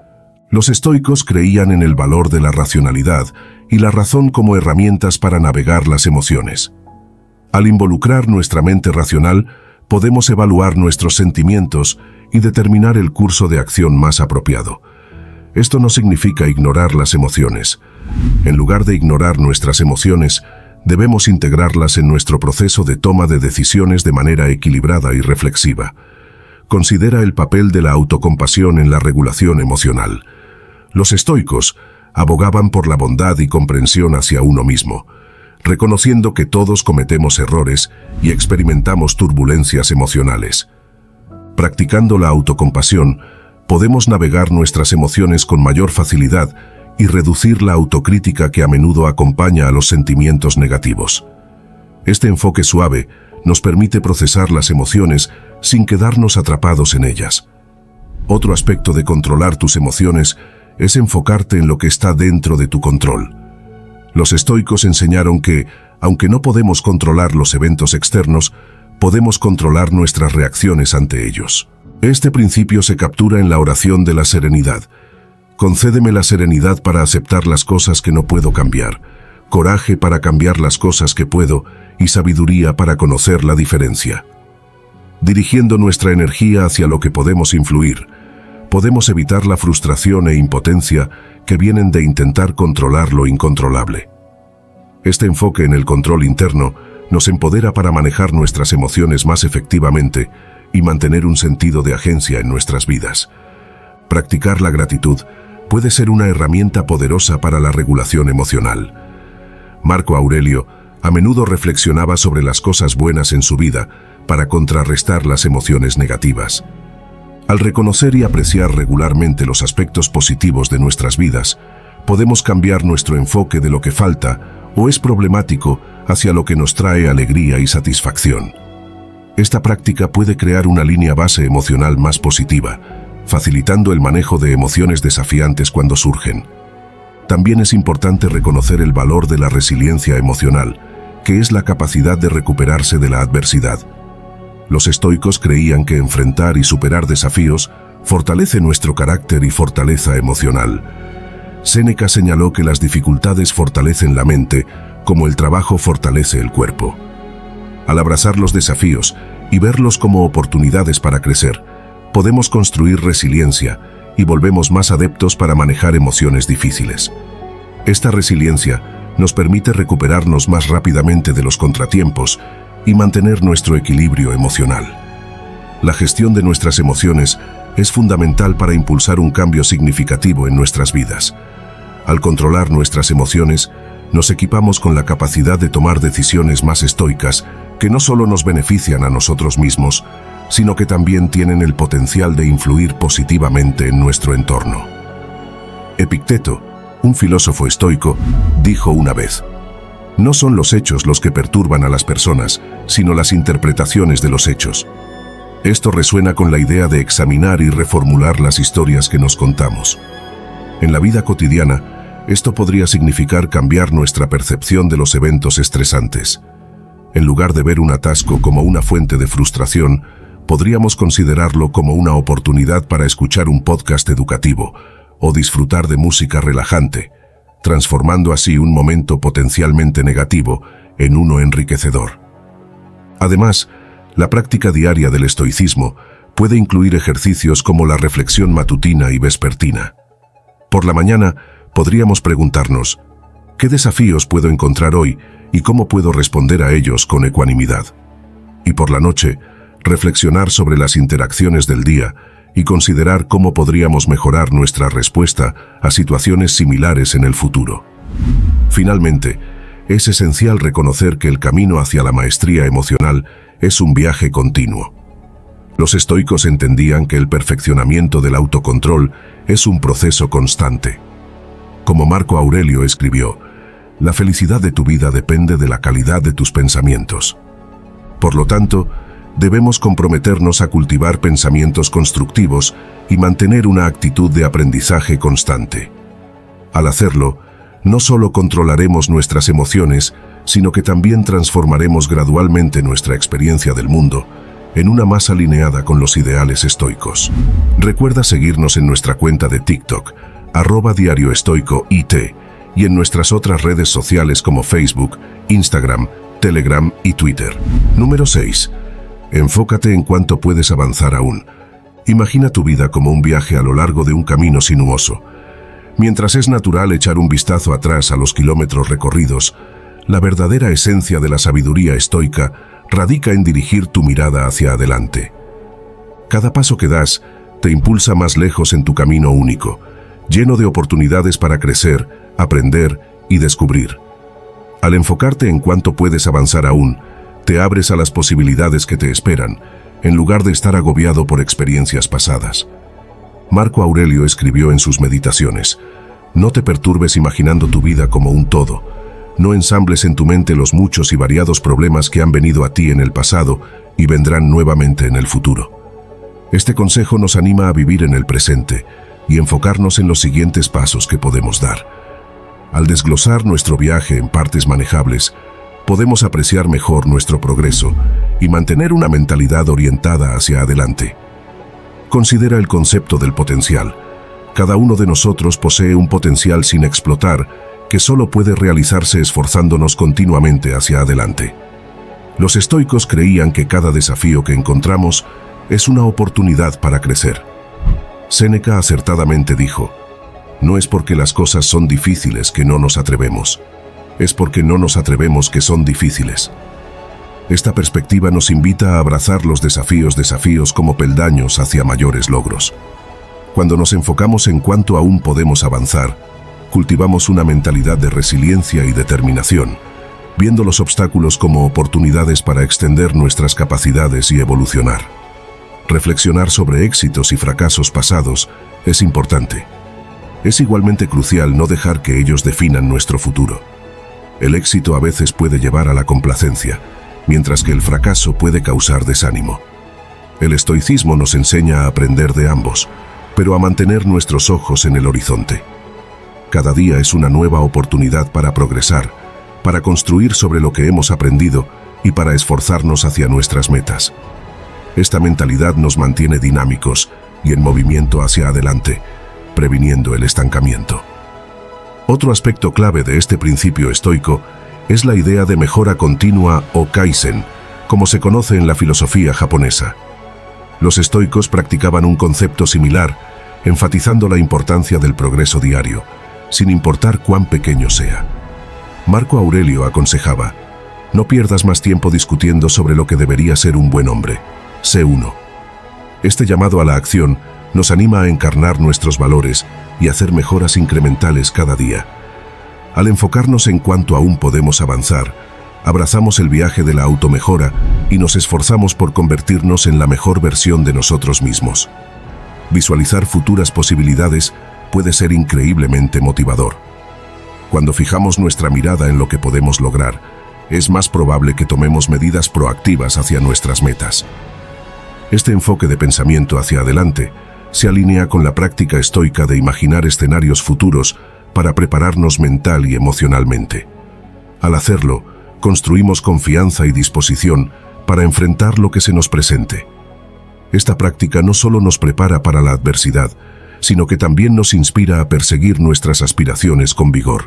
Los estoicos creían en el valor de la racionalidad y la razón como herramientas para navegar las emociones. Al involucrar nuestra mente racional, podemos evaluar nuestros sentimientos y determinar el curso de acción más apropiado. Esto no significa ignorar las emociones. En lugar de ignorar nuestras emociones, debemos integrarlas en nuestro proceso de toma de decisiones de manera equilibrada y reflexiva. Considera el papel de la autocompasión en la regulación emocional. Los estoicos abogaban por la bondad y comprensión hacia uno mismo, reconociendo que todos cometemos errores y experimentamos turbulencias emocionales. Practicando la autocompasión, podemos navegar nuestras emociones con mayor facilidad y reducir la autocrítica que a menudo acompaña a los sentimientos negativos. Este enfoque suave nos permite procesar las emociones sin quedarnos atrapados en ellas. Otro aspecto de controlar tus emociones es enfocarte en lo que está dentro de tu control. Los estoicos enseñaron que, aunque no podemos controlar los eventos externos, podemos controlar nuestras reacciones ante ellos. Este principio se captura en la oración de la serenidad. Concédeme la serenidad para aceptar las cosas que no puedo cambiar, coraje para cambiar las cosas que puedo y sabiduría para conocer la diferencia. Dirigiendo nuestra energía hacia lo que podemos influir, podemos evitar la frustración e impotencia que vienen de intentar controlar lo incontrolable. Este enfoque en el control interno nos empodera para manejar nuestras emociones más efectivamente y mantener un sentido de agencia en nuestras vidas. Practicar la gratitud puede ser una herramienta poderosa para la regulación emocional. Marco Aurelio a menudo reflexionaba sobre las cosas buenas en su vida para contrarrestar las emociones negativas. Al reconocer y apreciar regularmente los aspectos positivos de nuestras vidas, podemos cambiar nuestro enfoque de lo que falta o es problemático hacia lo que nos trae alegría y satisfacción. Esta práctica puede crear una línea base emocional más positiva, facilitando el manejo de emociones desafiantes cuando surgen. También es importante reconocer el valor de la resiliencia emocional, que es la capacidad de recuperarse de la adversidad. Los estoicos creían que enfrentar y superar desafíos fortalece nuestro carácter y fortaleza emocional. Séneca señaló que las dificultades fortalecen la mente, como el trabajo fortalece el cuerpo. Al abrazar los desafíos y verlos como oportunidades para crecer, podemos construir resiliencia y volvemos más adeptos para manejar emociones difíciles. Esta resiliencia nos permite recuperarnos más rápidamente de los contratiempos y mantener nuestro equilibrio emocional. La gestión de nuestras emociones es fundamental para impulsar un cambio significativo en nuestras vidas. Al controlar nuestras emociones, nos equipamos con la capacidad de tomar decisiones más estoicas que no solo nos benefician a nosotros mismos, sino que también tienen el potencial de influir positivamente en nuestro entorno. Epicteto, un filósofo estoico, dijo una vez: no son los hechos los que perturban a las personas, sino las interpretaciones de los hechos. Esto resuena con la idea de examinar y reformular las historias que nos contamos. En la vida cotidiana, esto podría significar cambiar nuestra percepción de los eventos estresantes. En lugar de ver un atasco como una fuente de frustración, podríamos considerarlo como una oportunidad para escuchar un podcast educativo o disfrutar de música relajante, transformando así un momento potencialmente negativo en uno enriquecedor. Además, la práctica diaria del estoicismo puede incluir ejercicios como la reflexión matutina y vespertina. Por la mañana, podríamos preguntarnos: ¿qué desafíos puedo encontrar hoy y cómo puedo responder a ellos con ecuanimidad? Y por la noche, reflexionar sobre las interacciones del día y considerar cómo podríamos mejorar nuestra respuesta a situaciones similares en el futuro. Finalmente, es esencial reconocer que el camino hacia la maestría emocional es un viaje continuo. Los estoicos entendían que el perfeccionamiento del autocontrol es un proceso constante. Como Marco Aurelio escribió, la felicidad de tu vida depende de la calidad de tus pensamientos. Por lo tanto, debemos comprometernos a cultivar pensamientos constructivos y mantener una actitud de aprendizaje constante. Al hacerlo, no solo controlaremos nuestras emociones, sino que también transformaremos gradualmente nuestra experiencia del mundo en una más alineada con los ideales estoicos. Recuerda seguirnos en nuestra cuenta de TikTok, arroba Diario Estoico I T, y en nuestras otras redes sociales como Facebook, Instagram, Telegram y Twitter. Número seis. Enfócate en cuánto puedes avanzar aún. Imagina tu vida como un viaje a lo largo de un camino sinuoso. Mientras es natural echar un vistazo atrás a los kilómetros recorridos, la verdadera esencia de la sabiduría estoica radica en dirigir tu mirada hacia adelante. Cada paso que das te impulsa más lejos en tu camino único, lleno de oportunidades para crecer, aprender y descubrir. Al enfocarte en cuánto puedes avanzar aún, te abres a las posibilidades que te esperan, en lugar de estar agobiado por experiencias pasadas. Marco Aurelio escribió en sus meditaciones: no te perturbes imaginando tu vida como un todo. No ensambles en tu mente los muchos y variados problemas que han venido a ti en el pasado y vendrán nuevamente en el futuro. Este consejo nos anima a vivir en el presente y enfocarnos en los siguientes pasos que podemos dar. Al desglosar nuestro viaje en partes manejables, podemos apreciar mejor nuestro progreso y mantener una mentalidad orientada hacia adelante. Considera el concepto del potencial. Cada uno de nosotros posee un potencial sin explotar que solo puede realizarse esforzándonos continuamente hacia adelante. Los estoicos creían que cada desafío que encontramos es una oportunidad para crecer. Séneca acertadamente dijo: no es porque las cosas son difíciles que no nos atrevemos, es porque no nos atrevemos que son difíciles. Esta perspectiva nos invita a abrazar los desafíos desafíos como peldaños hacia mayores logros. Cuando nos enfocamos en cuánto aún podemos avanzar, cultivamos una mentalidad de resiliencia y determinación, viendo los obstáculos como oportunidades para extender nuestras capacidades y evolucionar. Reflexionar sobre éxitos y fracasos pasados es importante. Es igualmente crucial no dejar que ellos definan nuestro futuro. El éxito a veces puede llevar a la complacencia, mientras que el fracaso puede causar desánimo. El estoicismo nos enseña a aprender de ambos, pero a mantener nuestros ojos en el horizonte. Cada día es una nueva oportunidad para progresar, para construir sobre lo que hemos aprendido y para esforzarnos hacia nuestras metas. Esta mentalidad nos mantiene dinámicos y en movimiento hacia adelante, previniendo el estancamiento. Otro aspecto clave de este principio estoico es la idea de mejora continua o kaizen, como se conoce en la filosofía japonesa. Los estoicos practicaban un concepto similar, enfatizando la importancia del progreso diario, sin importar cuán pequeño sea. Marco Aurelio aconsejaba: no pierdas más tiempo discutiendo sobre lo que debería ser un buen hombre. Sé uno. Este llamado a la acción nos anima a encarnar nuestros valores y hacer mejoras incrementales cada día. Al enfocarnos en cuánto aún podemos avanzar, abrazamos el viaje de la automejora y nos esforzamos por convertirnos en la mejor versión de nosotros mismos. Visualizar futuras posibilidades puede ser increíblemente motivador. Cuando fijamos nuestra mirada en lo que podemos lograr, es más probable que tomemos medidas proactivas hacia nuestras metas. Este enfoque de pensamiento hacia adelante se alinea con la práctica estoica de imaginar escenarios futuros para prepararnos mental y emocionalmente. Al hacerlo, construimos confianza y disposición para enfrentar lo que se nos presente. Esta práctica no solo nos prepara para la adversidad, sino que también nos inspira a perseguir nuestras aspiraciones con vigor.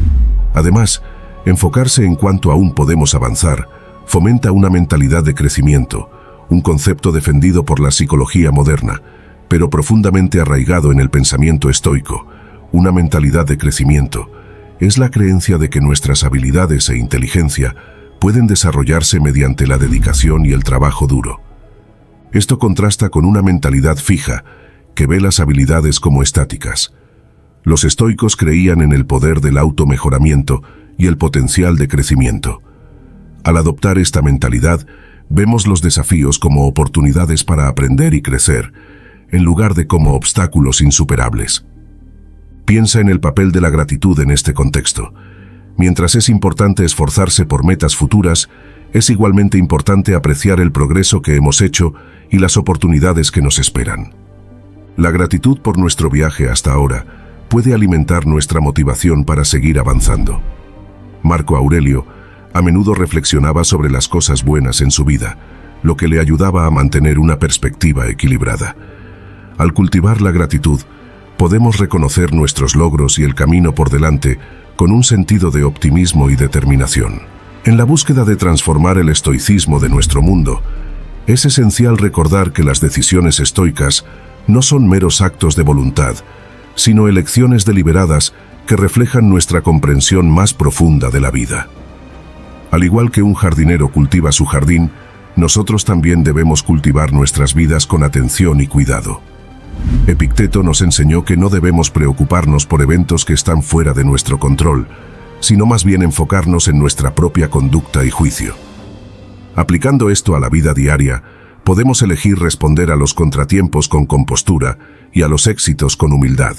Además, enfocarse en cuánto aún podemos avanzar fomenta una mentalidad de crecimiento, un concepto defendido por la psicología moderna, pero profundamente arraigado en el pensamiento estoico. Una mentalidad de crecimiento es la creencia de que nuestras habilidades e inteligencia pueden desarrollarse mediante la dedicación y el trabajo duro. Esto contrasta con una mentalidad fija, que ve las habilidades como estáticas. Los estoicos creían en el poder del automejoramiento y el potencial de crecimiento. Al adoptar esta mentalidad, vemos los desafíos como oportunidades para aprender y crecer, en lugar de como obstáculos insuperables. Piensa en el papel de la gratitud en este contexto. Mientras es importante esforzarse por metas futuras, es igualmente importante apreciar el progreso que hemos hecho y las oportunidades que nos esperan. La gratitud por nuestro viaje hasta ahora puede alimentar nuestra motivación para seguir avanzando. Marco Aurelio a menudo reflexionaba sobre las cosas buenas en su vida, lo que le ayudaba a mantener una perspectiva equilibrada. Al cultivar la gratitud, podemos reconocer nuestros logros y el camino por delante con un sentido de optimismo y determinación. En la búsqueda de transformar el estoicismo de nuestro mundo, es esencial recordar que las decisiones estoicas no son meros actos de voluntad, sino elecciones deliberadas que reflejan nuestra comprensión más profunda de la vida. Al igual que un jardinero cultiva su jardín, nosotros también debemos cultivar nuestras vidas con atención y cuidado. Epicteto nos enseñó que no debemos preocuparnos por eventos que están fuera de nuestro control, sino más bien enfocarnos en nuestra propia conducta y juicio. Aplicando esto a la vida diaria, podemos elegir responder a los contratiempos con compostura y a los éxitos con humildad.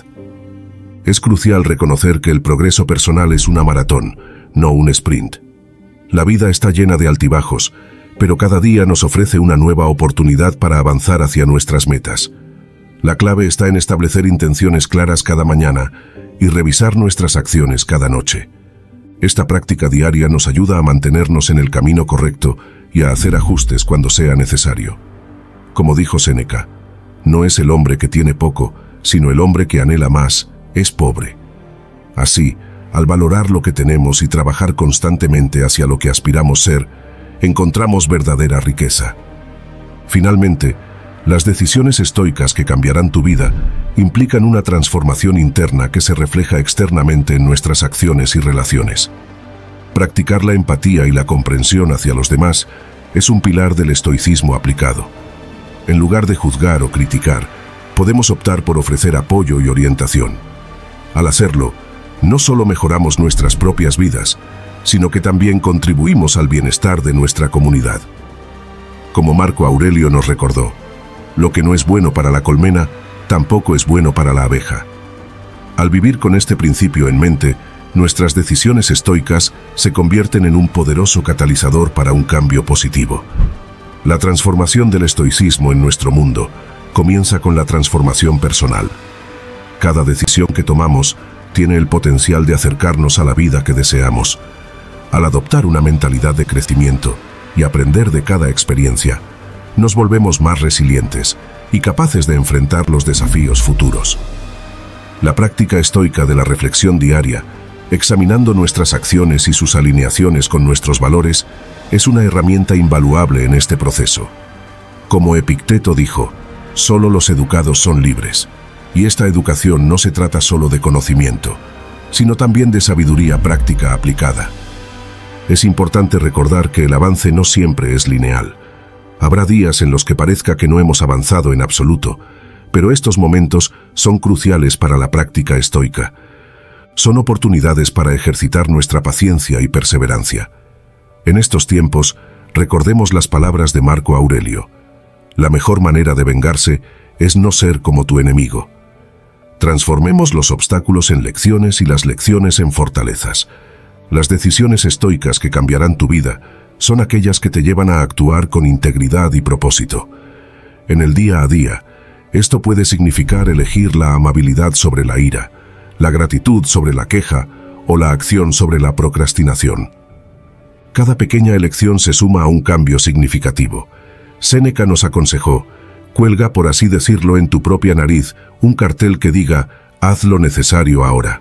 Es crucial reconocer que el progreso personal es una maratón, no un sprint. La vida está llena de altibajos, pero cada día nos ofrece una nueva oportunidad para avanzar hacia nuestras metas. La clave está en establecer intenciones claras cada mañana y revisar nuestras acciones cada noche. Esta práctica diaria nos ayuda a mantenernos en el camino correcto y a hacer ajustes cuando sea necesario. Como dijo Séneca, no es el hombre que tiene poco, sino el hombre que anhela más, es pobre. Así, al valorar lo que tenemos y trabajar constantemente hacia lo que aspiramos ser, encontramos verdadera riqueza. Finalmente, las decisiones estoicas que cambiarán tu vida implican una transformación interna que se refleja externamente en nuestras acciones y relaciones. Practicar la empatía y la comprensión hacia los demás es un pilar del estoicismo aplicado. En lugar de juzgar o criticar, podemos optar por ofrecer apoyo y orientación. Al hacerlo, no solo mejoramos nuestras propias vidas, sino que también contribuimos al bienestar de nuestra comunidad. Como Marco Aurelio nos recordó, Lo que no es bueno para la colmena, tampoco es bueno para la abeja. Al vivir con este principio en mente, nuestras decisiones estoicas se convierten en un poderoso catalizador para un cambio positivo. La transformación del estoicismo en nuestro mundo comienza con la transformación personal. Cada decisión que tomamos tiene el potencial de acercarnos a la vida que deseamos. Al adoptar una mentalidad de crecimiento y aprender de cada experiencia, nos volvemos más resilientes y capaces de enfrentar los desafíos futuros. La práctica estoica de la reflexión diaria, examinando nuestras acciones y sus alineaciones con nuestros valores, es una herramienta invaluable en este proceso. Como Epicteto dijo, solo los educados son libres, y esta educación no se trata solo de conocimiento, sino también de sabiduría práctica aplicada. Es importante recordar que el avance no siempre es lineal. Habrá días en los que parezca que no hemos avanzado en absoluto, pero estos momentos son cruciales para la práctica estoica. Son oportunidades para ejercitar nuestra paciencia y perseverancia. En estos tiempos, recordemos las palabras de Marco Aurelio. La mejor manera de vengarse es no ser como tu enemigo. Transformemos los obstáculos en lecciones y las lecciones en fortalezas. Las decisiones estoicas que cambiarán tu vida son aquellas que te llevan a actuar con integridad y propósito. En el día a día, esto puede significar elegir la amabilidad sobre la ira, la gratitud sobre la queja o la acción sobre la procrastinación. Cada pequeña elección se suma a un cambio significativo. Séneca nos aconsejó, cuelga, por así decirlo, en tu propia nariz un cartel que diga, haz lo necesario ahora.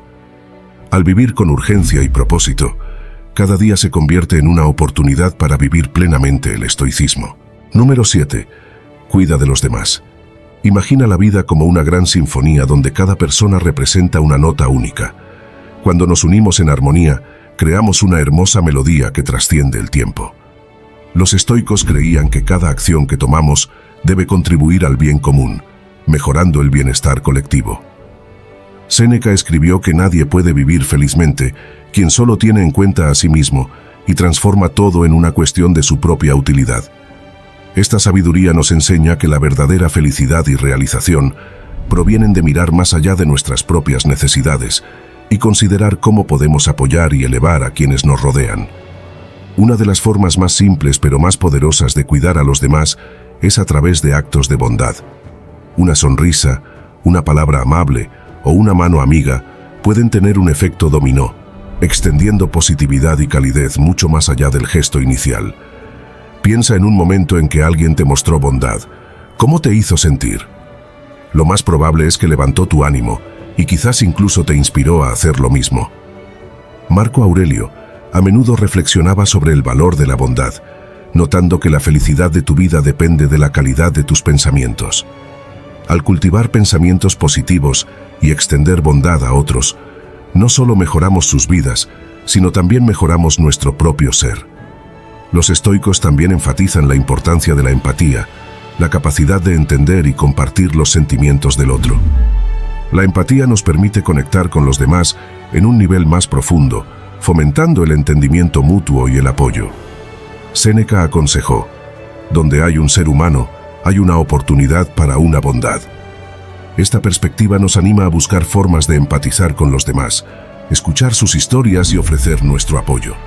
Al vivir con urgencia y propósito, cada día se convierte en una oportunidad para vivir plenamente el estoicismo. Número siete. Cuida de los demás. Imagina la vida como una gran sinfonía donde cada persona representa una nota única. Cuando nos unimos en armonía, creamos una hermosa melodía que trasciende el tiempo. Los estoicos creían que cada acción que tomamos debe contribuir al bien común, mejorando el bienestar colectivo. Séneca escribió que nadie puede vivir felizmente quien solo tiene en cuenta a sí mismo y transforma todo en una cuestión de su propia utilidad. Esta sabiduría nos enseña que la verdadera felicidad y realización provienen de mirar más allá de nuestras propias necesidades y considerar cómo podemos apoyar y elevar a quienes nos rodean. Una de las formas más simples pero más poderosas de cuidar a los demás es a través de actos de bondad. Una sonrisa, una palabra amable o una mano amiga pueden tener un efecto dominó, extendiendo positividad y calidez mucho más allá del gesto inicial. Piensa en un momento en que alguien te mostró bondad. ¿Cómo te hizo sentir? Lo más probable es que levantó tu ánimo y quizás incluso te inspiró a hacer lo mismo. Marco Aurelio a menudo reflexionaba sobre el valor de la bondad, notando que la felicidad de tu vida depende de la calidad de tus pensamientos. Al cultivar pensamientos positivos y extender bondad a otros, no solo mejoramos sus vidas, sino también mejoramos nuestro propio ser. Los estoicos también enfatizan la importancia de la empatía, la capacidad de entender y compartir los sentimientos del otro. La empatía nos permite conectar con los demás en un nivel más profundo, fomentando el entendimiento mutuo y el apoyo. Séneca aconsejó, donde hay un ser humano, hay una oportunidad para una bondad. Esta perspectiva nos anima a buscar formas de empatizar con los demás, escuchar sus historias y ofrecer nuestro apoyo.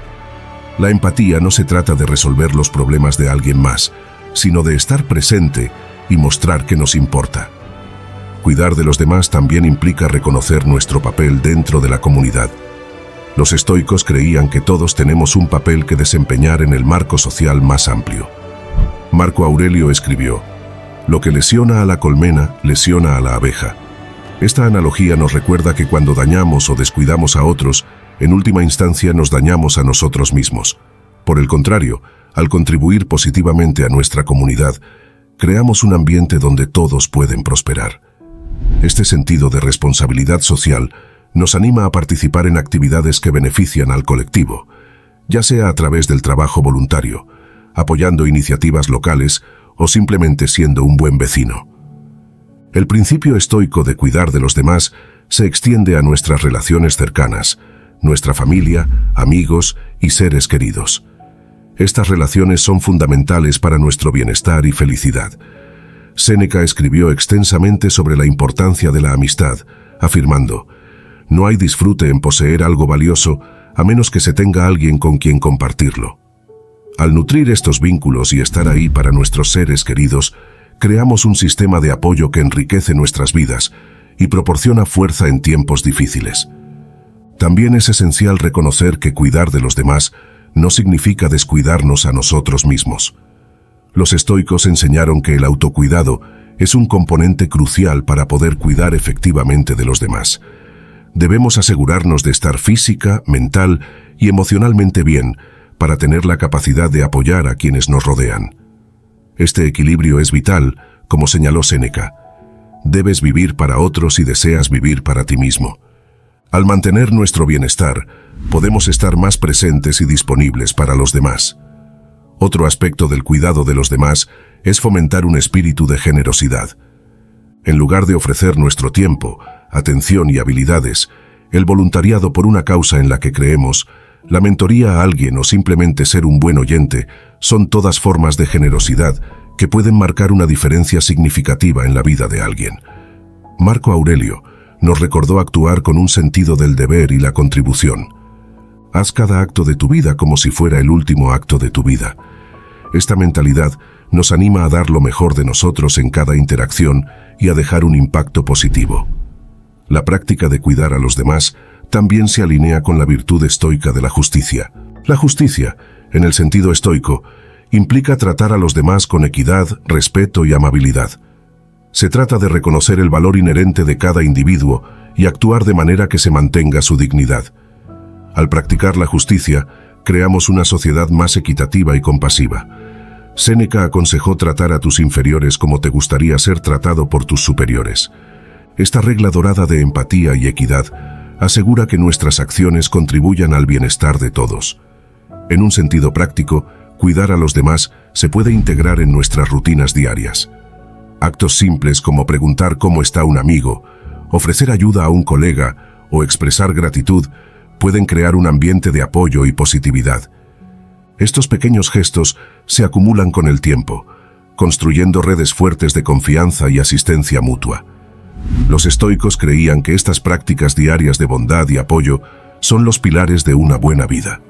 La empatía no se trata de resolver los problemas de alguien más, sino de estar presente y mostrar que nos importa. Cuidar de los demás también implica reconocer nuestro papel dentro de la comunidad. Los estoicos creían que todos tenemos un papel que desempeñar en el marco social más amplio. Marco Aurelio escribió, lo que lesiona a la colmena, lesiona a la abeja. Esta analogía nos recuerda que cuando dañamos o descuidamos a otros, en última instancia nos dañamos a nosotros mismos. Por el contrario, al contribuir positivamente a nuestra comunidad, creamos un ambiente donde todos pueden prosperar. Este sentido de responsabilidad social nos anima a participar en actividades que benefician al colectivo, ya sea a través del trabajo voluntario, apoyando iniciativas locales o simplemente siendo un buen vecino. El principio estoico de cuidar de los demás se extiende a nuestras relaciones cercanas, nuestra familia, amigos y seres queridos. Estas relaciones son fundamentales para nuestro bienestar y felicidad. Séneca escribió extensamente sobre la importancia de la amistad, afirmando: «No hay disfrute en poseer algo valioso a menos que se tenga alguien con quien compartirlo». Al nutrir estos vínculos y estar ahí para nuestros seres queridos, creamos un sistema de apoyo que enriquece nuestras vidas y proporciona fuerza en tiempos difíciles. También es esencial reconocer que cuidar de los demás no significa descuidarnos a nosotros mismos. Los estoicos enseñaron que el autocuidado es un componente crucial para poder cuidar efectivamente de los demás. Debemos asegurarnos de estar física, mental y emocionalmente bien para tener la capacidad de apoyar a quienes nos rodean. Este equilibrio es vital, como señaló Séneca. Debes vivir para otros y deseas vivir para ti mismo. Al mantener nuestro bienestar, podemos estar más presentes y disponibles para los demás. Otro aspecto del cuidado de los demás es fomentar un espíritu de generosidad. En lugar de ofrecer nuestro tiempo, atención y habilidades, el voluntariado por una causa en la que creemos, la mentoría a alguien o simplemente ser un buen oyente son todas formas de generosidad que pueden marcar una diferencia significativa en la vida de alguien. Marco Aurelio nos recordó actuar con un sentido del deber y la contribución. Haz cada acto de tu vida como si fuera el último acto de tu vida. Esta mentalidad nos anima a dar lo mejor de nosotros en cada interacción y a dejar un impacto positivo. La práctica de cuidar a los demás también se alinea con la virtud estoica de la justicia. La justicia, en el sentido estoico, implica tratar a los demás con equidad, respeto y amabilidad. Se trata de reconocer el valor inherente de cada individuo y actuar de manera que se mantenga su dignidad. Al practicar la justicia, creamos una sociedad más equitativa y compasiva. Séneca aconsejó tratar a tus inferiores como te gustaría ser tratado por tus superiores. Esta regla dorada de empatía y equidad asegura que nuestras acciones contribuyan al bienestar de todos. En un sentido práctico, cuidar a los demás se puede integrar en nuestras rutinas diarias. Actos simples como preguntar cómo está un amigo, ofrecer ayuda a un colega o expresar gratitud pueden crear un ambiente de apoyo y positividad. Estos pequeños gestos se acumulan con el tiempo, construyendo redes fuertes de confianza y asistencia mutua. Los estoicos creían que estas prácticas diarias de bondad y apoyo son los pilares de una buena vida.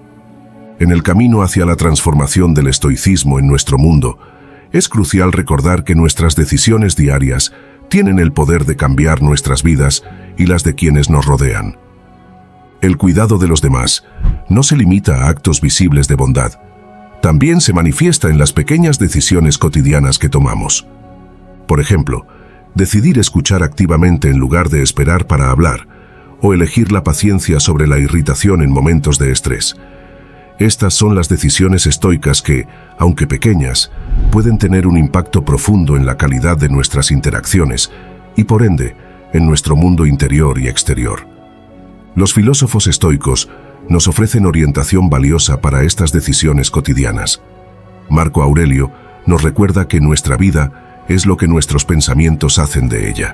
En el camino hacia la transformación del estoicismo en nuestro mundo, es crucial recordar que nuestras decisiones diarias tienen el poder de cambiar nuestras vidas y las de quienes nos rodean. El cuidado de los demás no se limita a actos visibles de bondad, también se manifiesta en las pequeñas decisiones cotidianas que tomamos. Por ejemplo, decidir escuchar activamente en lugar de esperar para hablar, o elegir la paciencia sobre la irritación en momentos de estrés. Estas son las decisiones estoicas que, aunque pequeñas, pueden tener un impacto profundo en la calidad de nuestras interacciones y, por ende, en nuestro mundo interior y exterior. Los filósofos estoicos nos ofrecen orientación valiosa para estas decisiones cotidianas. Marco Aurelio nos recuerda que nuestra vida es lo que nuestros pensamientos hacen de ella.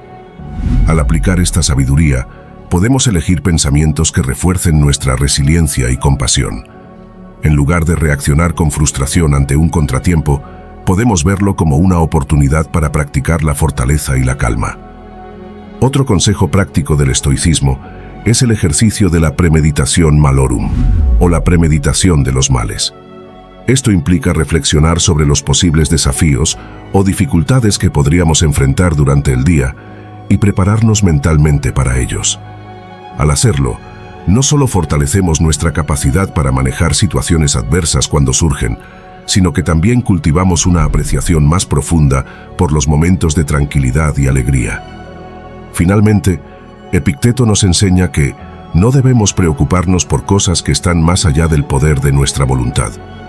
Al aplicar esta sabiduría, podemos elegir pensamientos que refuercen nuestra resiliencia y compasión. En lugar de reaccionar con frustración ante un contratiempo, podemos verlo como una oportunidad para practicar la fortaleza y la calma. Otro consejo práctico del estoicismo es el ejercicio de la premeditación malorum, o la premeditación de los males. Esto implica reflexionar sobre los posibles desafíos o dificultades que podríamos enfrentar durante el día y prepararnos mentalmente para ellos. Al hacerlo, no solo fortalecemos nuestra capacidad para manejar situaciones adversas cuando surgen, sino que también cultivamos una apreciación más profunda por los momentos de tranquilidad y alegría. Finalmente, Epicteto nos enseña que no debemos preocuparnos por cosas que están más allá del poder de nuestra voluntad.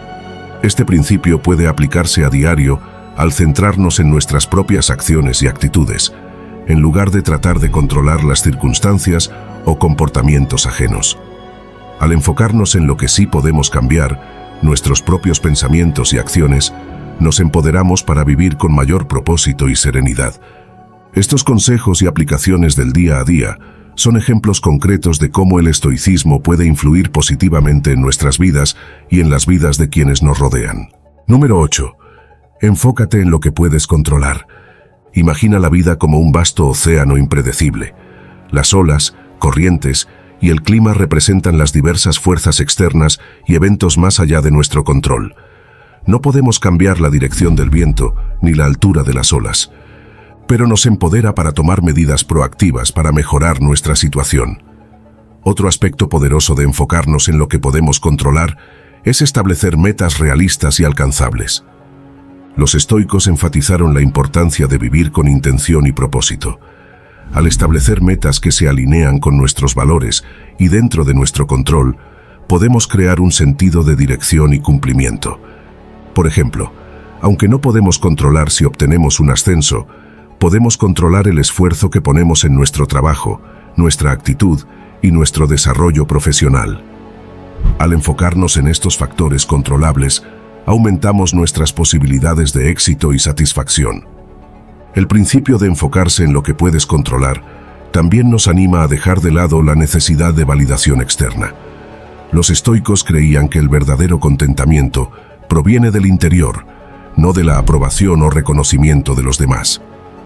Este principio puede aplicarse a diario al centrarnos en nuestras propias acciones y actitudes, en lugar de tratar de controlar las circunstancias o comportamientos ajenos. Al enfocarnos en lo que sí podemos cambiar, nuestros propios pensamientos y acciones, nos empoderamos para vivir con mayor propósito y serenidad. Estos consejos y aplicaciones del día a día son ejemplos concretos de cómo el estoicismo puede influir positivamente en nuestras vidas y en las vidas de quienes nos rodean. Número ocho. Enfócate en lo que puedes controlar. Imagina la vida como un vasto océano impredecible. Las olas, corrientes y el clima representan las diversas fuerzas externas y eventos más allá de nuestro control. No podemos cambiar la dirección del viento ni la altura de las olas, pero nos empodera para tomar medidas proactivas para mejorar nuestra situación. Otro aspecto poderoso de enfocarnos en lo que podemos controlar es establecer metas realistas y alcanzables. Los estoicos enfatizaron la importancia de vivir con intención y propósito. Al establecer metas que se alinean con nuestros valores y dentro de nuestro control, podemos crear un sentido de dirección y cumplimiento. Por ejemplo, aunque no podemos controlar si obtenemos un ascenso, podemos controlar el esfuerzo que ponemos en nuestro trabajo, nuestra actitud y nuestro desarrollo profesional. Al enfocarnos en estos factores controlables, aumentamos nuestras posibilidades de éxito y satisfacción. El principio de enfocarse en lo que puedes controlar también nos anima a dejar de lado la necesidad de validación externa. Los estoicos creían que el verdadero contentamiento proviene del interior, no de la aprobación o reconocimiento de los demás.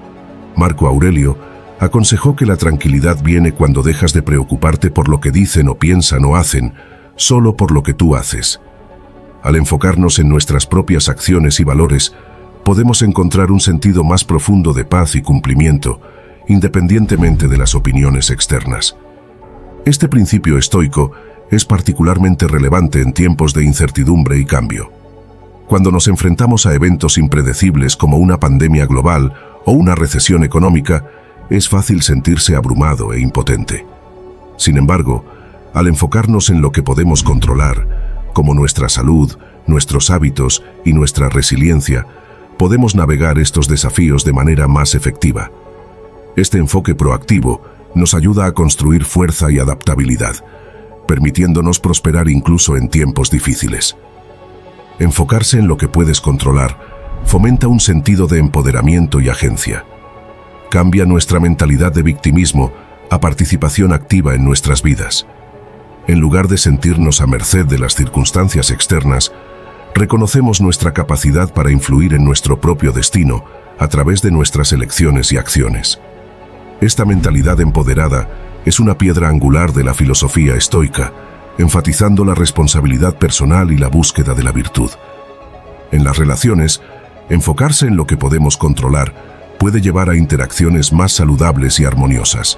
Marco Aurelio aconsejó que la tranquilidad viene cuando dejas de preocuparte por lo que dicen o piensan o hacen, solo por lo que tú haces. Al enfocarnos en nuestras propias acciones y valores, podemos encontrar un sentido más profundo de paz y cumplimiento, independientemente de las opiniones externas. Este principio estoico es particularmente relevante en tiempos de incertidumbre y cambio. Cuando nos enfrentamos a eventos impredecibles como una pandemia global o una recesión económica, es fácil sentirse abrumado e impotente. Sin embargo, al enfocarnos en lo que podemos controlar, como nuestra salud, nuestros hábitos y nuestra resiliencia, podemos navegar estos desafíos de manera más efectiva. Este enfoque proactivo nos ayuda a construir fuerza y adaptabilidad, permitiéndonos prosperar incluso en tiempos difíciles. Enfocarse en lo que puedes controlar fomenta un sentido de empoderamiento y agencia. Cambia nuestra mentalidad de victimismo a participación activa en nuestras vidas. En lugar de sentirnos a merced de las circunstancias externas, reconocemos nuestra capacidad para influir en nuestro propio destino a través de nuestras elecciones y acciones. Esta mentalidad empoderada es una piedra angular de la filosofía estoica, enfatizando la responsabilidad personal y la búsqueda de la virtud. En las relaciones, enfocarse en lo que podemos controlar puede llevar a interacciones más saludables y armoniosas.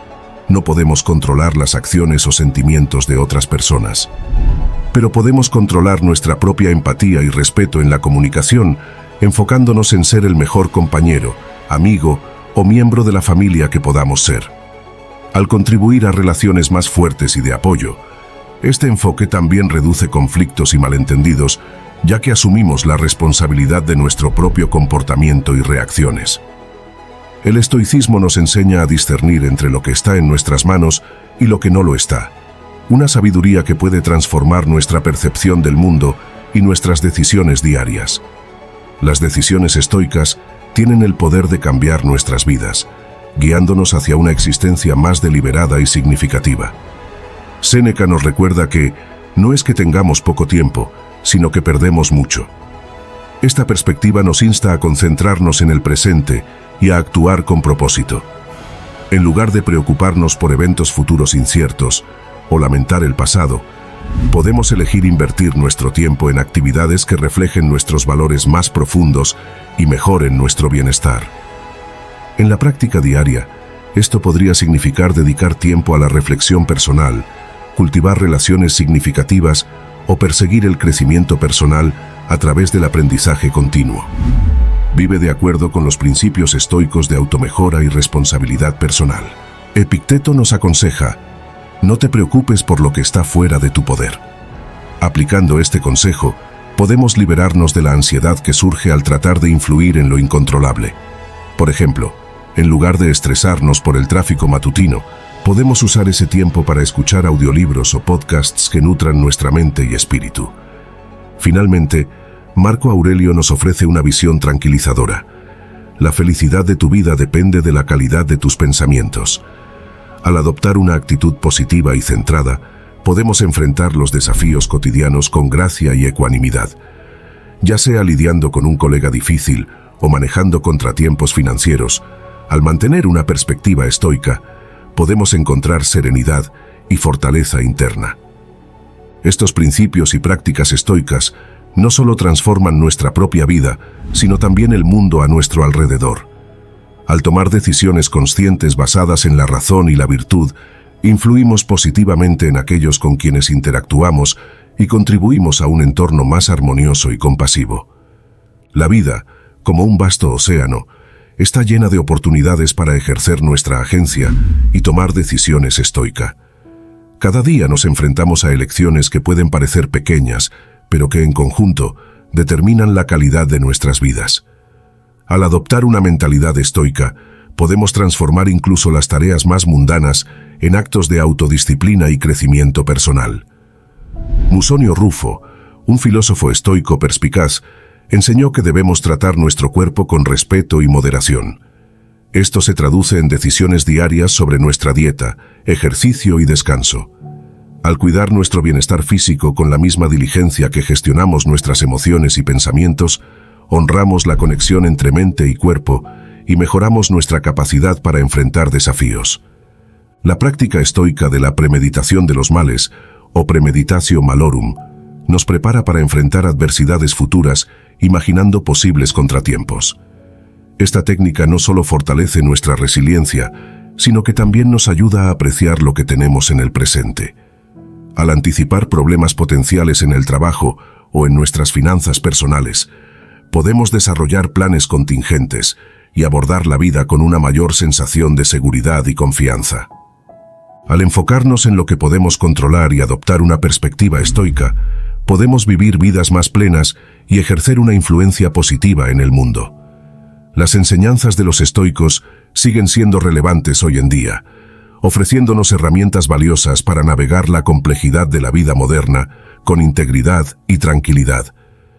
No podemos controlar las acciones o sentimientos de otras personas, pero podemos controlar nuestra propia empatía y respeto en la comunicación, enfocándonos en ser el mejor compañero, amigo o miembro de la familia que podamos ser. Al contribuir a relaciones más fuertes y de apoyo, este enfoque también reduce conflictos y malentendidos, ya que asumimos la responsabilidad de nuestro propio comportamiento y reacciones. El estoicismo nos enseña a discernir entre lo que está en nuestras manos y lo que no lo está, una sabiduría que puede transformar nuestra percepción del mundo y nuestras decisiones diarias. Las decisiones estoicas tienen el poder de cambiar nuestras vidas, guiándonos hacia una existencia más deliberada y significativa. Séneca nos recuerda que no es que tengamos poco tiempo, sino que perdemos mucho. Esta perspectiva nos insta a concentrarnos en el presente y a actuar con propósito. En lugar de preocuparnos por eventos futuros inciertos o lamentar el pasado, podemos elegir invertir nuestro tiempo en actividades que reflejen nuestros valores más profundos y mejoren nuestro bienestar. En la práctica diaria, esto podría significar dedicar tiempo a la reflexión personal, cultivar relaciones significativas o perseguir el crecimiento personal a través del aprendizaje continuo. Vive de acuerdo con los principios estoicos de automejora y responsabilidad personal. Epicteto nos aconseja: no te preocupes por lo que está fuera de tu poder. Aplicando este consejo, podemos liberarnos de la ansiedad que surge al tratar de influir en lo incontrolable. Por ejemplo, en lugar de estresarnos por el tráfico matutino, podemos usar ese tiempo para escuchar audiolibros o podcasts que nutran nuestra mente y espíritu. Finalmente, Marco Aurelio nos ofrece una visión tranquilizadora. La felicidad de tu vida depende de la calidad de tus pensamientos. Al adoptar una actitud positiva y centrada, podemos enfrentar los desafíos cotidianos con gracia y ecuanimidad. Ya sea lidiando con un colega difícil o manejando contratiempos financieros, al mantener una perspectiva estoica, podemos encontrar serenidad y fortaleza interna. Estos principios y prácticas estoicas no solo transforman nuestra propia vida, sino también el mundo a nuestro alrededor. Al tomar decisiones conscientes basadas en la razón y la virtud, influimos positivamente en aquellos con quienes interactuamos y contribuimos a un entorno más armonioso y compasivo. La vida, como un vasto océano, está llena de oportunidades para ejercer nuestra agencia y tomar decisiones estoicas. Cada día nos enfrentamos a elecciones que pueden parecer pequeñas, pero que en conjunto determinan la calidad de nuestras vidas. Al adoptar una mentalidad estoica, podemos transformar incluso las tareas más mundanas en actos de autodisciplina y crecimiento personal. Musonio Rufo, un filósofo estoico perspicaz, enseñó que debemos tratar nuestro cuerpo con respeto y moderación. Esto se traduce en decisiones diarias sobre nuestra dieta, ejercicio y descanso. Al cuidar nuestro bienestar físico con la misma diligencia que gestionamos nuestras emociones y pensamientos, honramos la conexión entre mente y cuerpo y mejoramos nuestra capacidad para enfrentar desafíos. La práctica estoica de la premeditación de los males, o premeditatio malorum, nos prepara para enfrentar adversidades futuras imaginando posibles contratiempos. Esta técnica no solo fortalece nuestra resiliencia, sino que también nos ayuda a apreciar lo que tenemos en el presente. Al anticipar problemas potenciales en el trabajo o en nuestras finanzas personales, podemos desarrollar planes contingentes y abordar la vida con una mayor sensación de seguridad y confianza. Al enfocarnos en lo que podemos controlar y adoptar una perspectiva estoica, podemos vivir vidas más plenas y ejercer una influencia positiva en el mundo. Las enseñanzas de los estoicos siguen siendo relevantes hoy en día, ofreciéndonos herramientas valiosas para navegar la complejidad de la vida moderna con integridad y tranquilidad.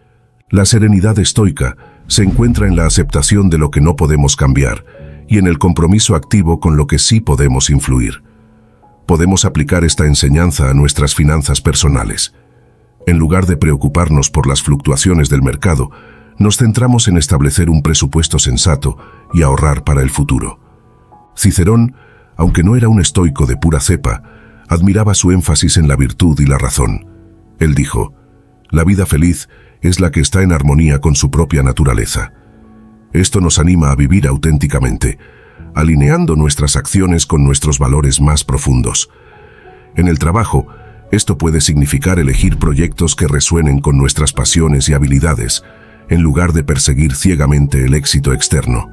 La serenidad estoica se encuentra en la aceptación de lo que no podemos cambiar y en el compromiso activo con lo que sí podemos influir. Podemos aplicar esta enseñanza a nuestras finanzas personales. En lugar de preocuparnos por las fluctuaciones del mercado, nos centramos en establecer un presupuesto sensato y ahorrar para el futuro. Cicerón, aunque no era un estoico de pura cepa, admiraba su énfasis en la virtud y la razón. Él dijo: «La vida feliz es la que está en armonía con su propia naturaleza». Esto nos anima a vivir auténticamente, alineando nuestras acciones con nuestros valores más profundos. En el trabajo, esto puede significar elegir proyectos que resuenen con nuestras pasiones y habilidades, en lugar de perseguir ciegamente el éxito externo.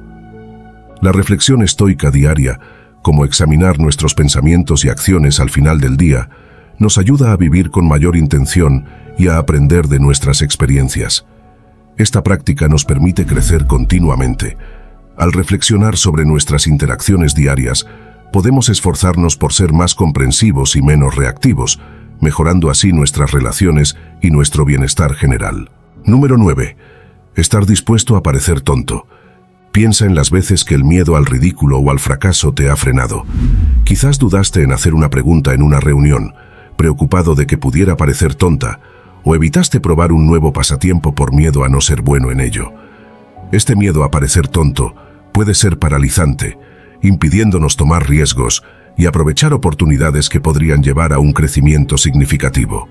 La reflexión estoica diaria, como examinar nuestros pensamientos y acciones al final del día, nos ayuda a vivir con mayor intención y a aprender de nuestras experiencias. Esta práctica nos permite crecer continuamente. Al reflexionar sobre nuestras interacciones diarias, podemos esforzarnos por ser más comprensivos y menos reactivos, mejorando así nuestras relaciones y nuestro bienestar general. Número nueve. Estar dispuesto a parecer tonto. Piensa en las veces que el miedo al ridículo o al fracaso te ha frenado. Quizás dudaste en hacer una pregunta en una reunión, preocupado de que pudiera parecer tonta, o evitaste probar un nuevo pasatiempo por miedo a no ser bueno en ello. Este miedo a parecer tonto puede ser paralizante, impidiéndonos tomar riesgos y aprovechar oportunidades que podrían llevar a un crecimiento significativo.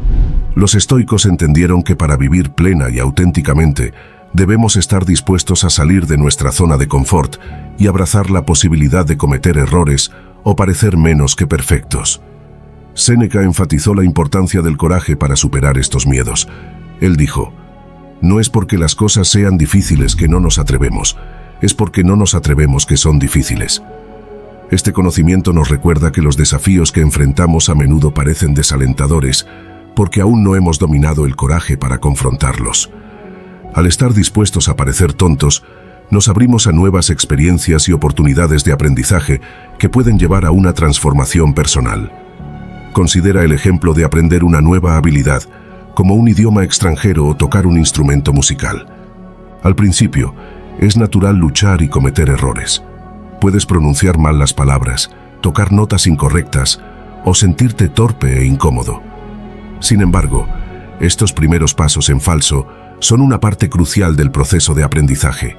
Los estoicos entendieron que para vivir plena y auténticamente, debemos estar dispuestos a salir de nuestra zona de confort y abrazar la posibilidad de cometer errores o parecer menos que perfectos. Séneca enfatizó la importancia del coraje para superar estos miedos. Él dijo: «No es porque las cosas sean difíciles que no nos atrevemos, es porque no nos atrevemos que son difíciles». Este conocimiento nos recuerda que los desafíos que enfrentamos a menudo parecen desalentadores, porque aún no hemos dominado el coraje para confrontarlos. Al estar dispuestos a parecer tontos, nos abrimos a nuevas experiencias y oportunidades de aprendizaje que pueden llevar a una transformación personal. Considera el ejemplo de aprender una nueva habilidad, como un idioma extranjero o tocar un instrumento musical. Al principio, es natural luchar y cometer errores. Puedes pronunciar mal las palabras, tocar notas incorrectas o sentirte torpe e incómodo. Sin embargo, estos primeros pasos en falso son una parte crucial del proceso de aprendizaje.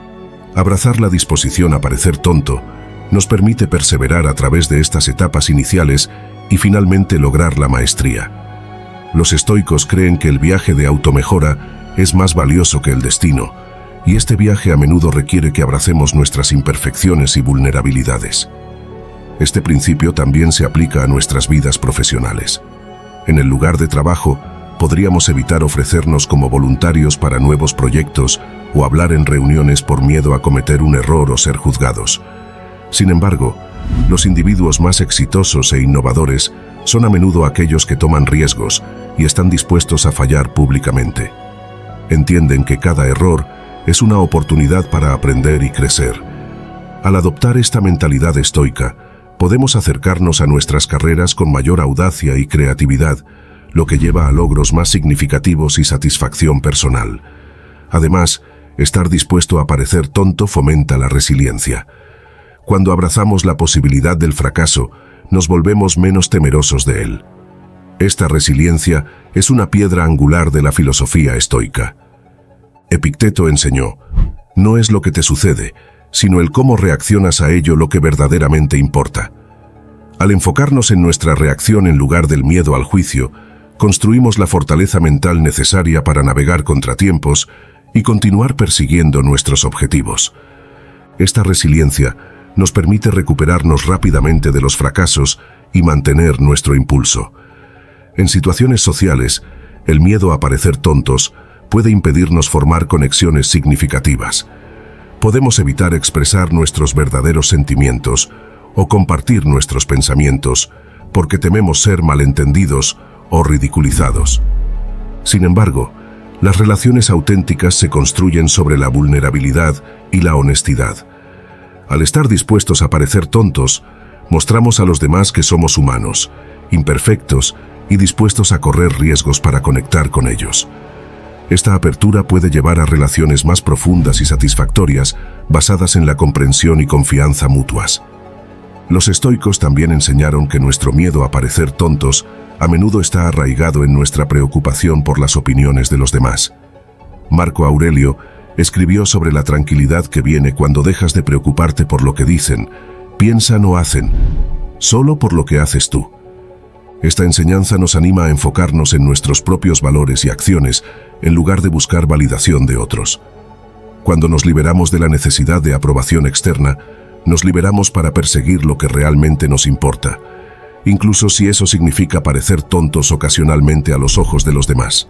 Abrazar la disposición a parecer tonto nos permite perseverar a través de estas etapas iniciales y finalmente lograr la maestría. Los estoicos creen que el viaje de automejora es más valioso que el destino, y este viaje a menudo requiere que abracemos nuestras imperfecciones y vulnerabilidades. Este principio también se aplica a nuestras vidas profesionales. En el lugar de trabajo, podríamos evitar ofrecernos como voluntarios para nuevos proyectos o hablar en reuniones por miedo a cometer un error o ser juzgados. Sin embargo, los individuos más exitosos e innovadores son a menudo aquellos que toman riesgos y están dispuestos a fallar públicamente. Entienden que cada error es una oportunidad para aprender y crecer. Al adoptar esta mentalidad estoica, podemos acercarnos a nuestras carreras con mayor audacia y creatividad, lo que lleva a logros más significativos y satisfacción personal. Además, estar dispuesto a parecer tonto fomenta la resiliencia. Cuando abrazamos la posibilidad del fracaso, nos volvemos menos temerosos de él. Esta resiliencia es una piedra angular de la filosofía estoica. Epicteto enseñó: no es lo que te sucede, sino el cómo reaccionas a ello lo que verdaderamente importa. Al enfocarnos en nuestra reacción en lugar del miedo al juicio, construimos la fortaleza mental necesaria para navegar contratiempos y continuar persiguiendo nuestros objetivos. Esta resiliencia nos permite recuperarnos rápidamente de los fracasos y mantener nuestro impulso. En situaciones sociales, el miedo a parecer tontos puede impedirnos formar conexiones significativas. Podemos evitar expresar nuestros verdaderos sentimientos o compartir nuestros pensamientos porque tememos ser malentendidos o ridiculizados. Sin embargo, las relaciones auténticas se construyen sobre la vulnerabilidad y la honestidad. Al estar dispuestos a parecer tontos, mostramos a los demás que somos humanos, imperfectos y dispuestos a correr riesgos para conectar con ellos. Esta apertura puede llevar a relaciones más profundas y satisfactorias basadas en la comprensión y confianza mutuas. Los estoicos también enseñaron que nuestro miedo a parecer tontos a menudo está arraigado en nuestra preocupación por las opiniones de los demás. Marco Aurelio escribió sobre la tranquilidad que viene cuando dejas de preocuparte por lo que dicen, piensan o hacen, solo por lo que haces tú. Esta enseñanza nos anima a enfocarnos en nuestros propios valores y acciones en lugar de buscar validación de otros. Cuando nos liberamos de la necesidad de aprobación externa, nos liberamos para perseguir lo que realmente nos importa, incluso si eso significa parecer tontos ocasionalmente a los ojos de los demás.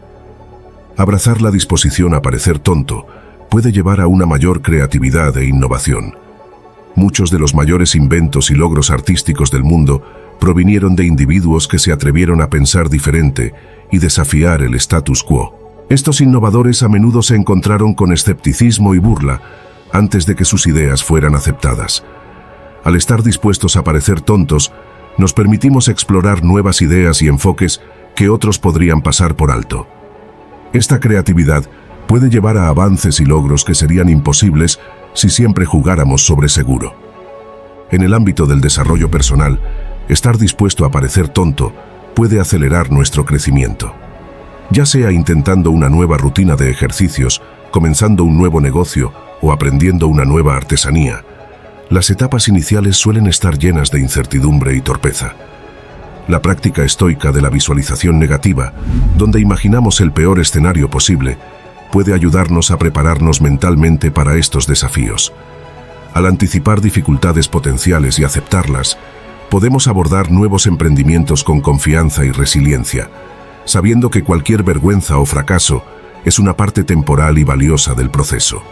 Abrazar la disposición a parecer tonto puede llevar a una mayor creatividad e innovación. Muchos de los mayores inventos y logros artísticos del mundo provinieron de individuos que se atrevieron a pensar diferente y desafiar el status quo. Estos innovadores a menudo se encontraron con escepticismo y burla antes de que sus ideas fueran aceptadas. Al estar dispuestos a parecer tontos, nos permitimos explorar nuevas ideas y enfoques que otros podrían pasar por alto. Esta creatividad puede llevar a avances y logros que serían imposibles si siempre jugáramos sobre seguro. En el ámbito del desarrollo personal, estar dispuesto a parecer tonto puede acelerar nuestro crecimiento. Ya sea intentando una nueva rutina de ejercicios, comenzando un nuevo negocio o aprendiendo una nueva artesanía, las etapas iniciales suelen estar llenas de incertidumbre y torpeza. La práctica estoica de la visualización negativa, donde imaginamos el peor escenario posible, puede ayudarnos a prepararnos mentalmente para estos desafíos. Al anticipar dificultades potenciales y aceptarlas, podemos abordar nuevos emprendimientos con confianza y resiliencia, sabiendo que cualquier vergüenza o fracaso es una parte temporal y valiosa del proceso.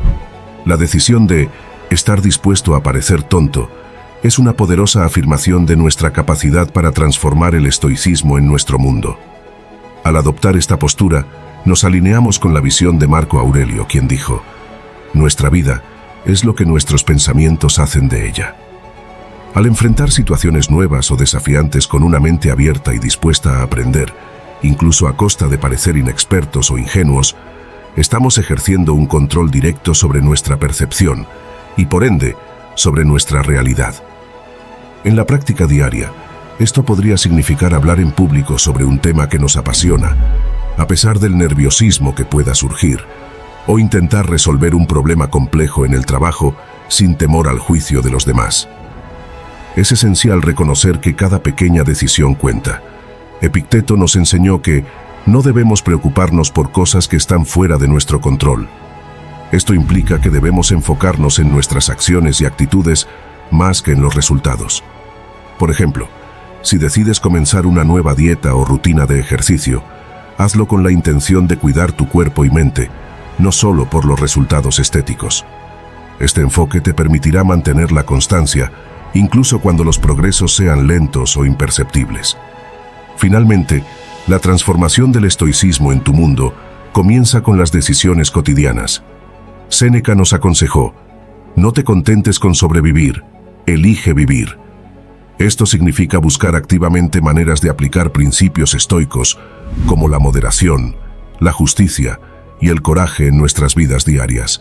La decisión de estar dispuesto a parecer tonto es una poderosa afirmación de nuestra capacidad para transformar el estoicismo en nuestro mundo. Al adoptar esta postura, nos alineamos con la visión de Marco Aurelio, quien dijo: nuestra vida es lo que nuestros pensamientos hacen de ella. Al enfrentar situaciones nuevas o desafiantes con una mente abierta y dispuesta a aprender, incluso a costa de parecer inexpertos o ingenuos, estamos ejerciendo un control directo sobre nuestra percepción y, por ende, sobre nuestra realidad. En la práctica diaria, esto podría significar hablar en público sobre un tema que nos apasiona, a pesar del nerviosismo que pueda surgir, o intentar resolver un problema complejo en el trabajo sin temor al juicio de los demás. Es esencial reconocer que cada pequeña decisión cuenta. Epicteto nos enseñó que no debemos preocuparnos por cosas que están fuera de nuestro control. Esto implica que debemos enfocarnos en nuestras acciones y actitudes más que en los resultados. Por ejemplo, si decides comenzar una nueva dieta o rutina de ejercicio, hazlo con la intención de cuidar tu cuerpo y mente, no solo por los resultados estéticos. Este enfoque te permitirá mantener la constancia, incluso cuando los progresos sean lentos o imperceptibles. Finalmente, la transformación del estoicismo en tu mundo comienza con las decisiones cotidianas. Séneca nos aconsejó: no te contentes con sobrevivir, elige vivir. Esto significa buscar activamente maneras de aplicar principios estoicos como la moderación, la justicia y el coraje en nuestras vidas diarias.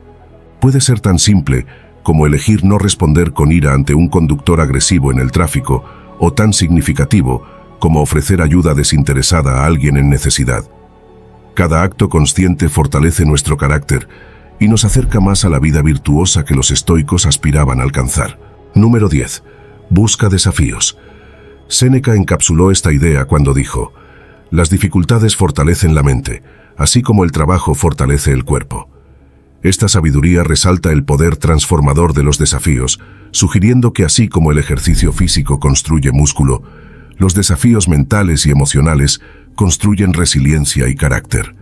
Puede ser tan simple como elegir no responder con ira ante un conductor agresivo en el tráfico, o tan significativo como ofrecer ayuda desinteresada a alguien en necesidad. Cada acto consciente fortalece nuestro carácter y nos acerca más a la vida virtuosa que los estoicos aspiraban a alcanzar. Número diez. Busca desafíos. Séneca encapsuló esta idea cuando dijo: las dificultades fortalecen la mente, así como el trabajo fortalece el cuerpo. Esta sabiduría resalta el poder transformador de los desafíos, sugiriendo que así como el ejercicio físico construye músculo, los desafíos mentales y emocionales construyen resiliencia y carácter.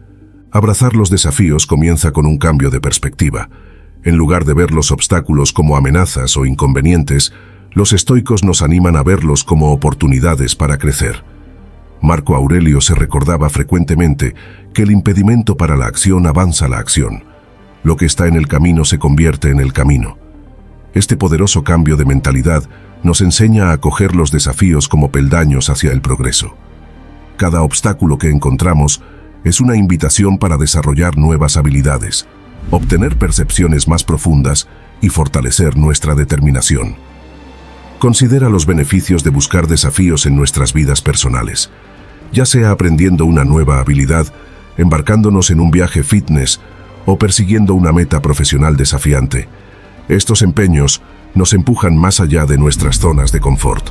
Abrazar los desafíos comienza con un cambio de perspectiva. En lugar de ver los obstáculos como amenazas o inconvenientes, los estoicos nos animan a verlos como oportunidades para crecer. Marco Aurelio se recordaba frecuentemente que el impedimento para la acción avanza la acción. Lo que está en el camino se convierte en el camino. Este poderoso cambio de mentalidad nos enseña a acoger los desafíos como peldaños hacia el progreso. Cada obstáculo que encontramos es una invitación para desarrollar nuevas habilidades, obtener percepciones más profundas y fortalecer nuestra determinación. Considera los beneficios de buscar desafíos en nuestras vidas personales, ya sea aprendiendo una nueva habilidad, embarcándonos en un viaje fitness o persiguiendo una meta profesional desafiante. Estos empeños nos empujan más allá de nuestras zonas de confort.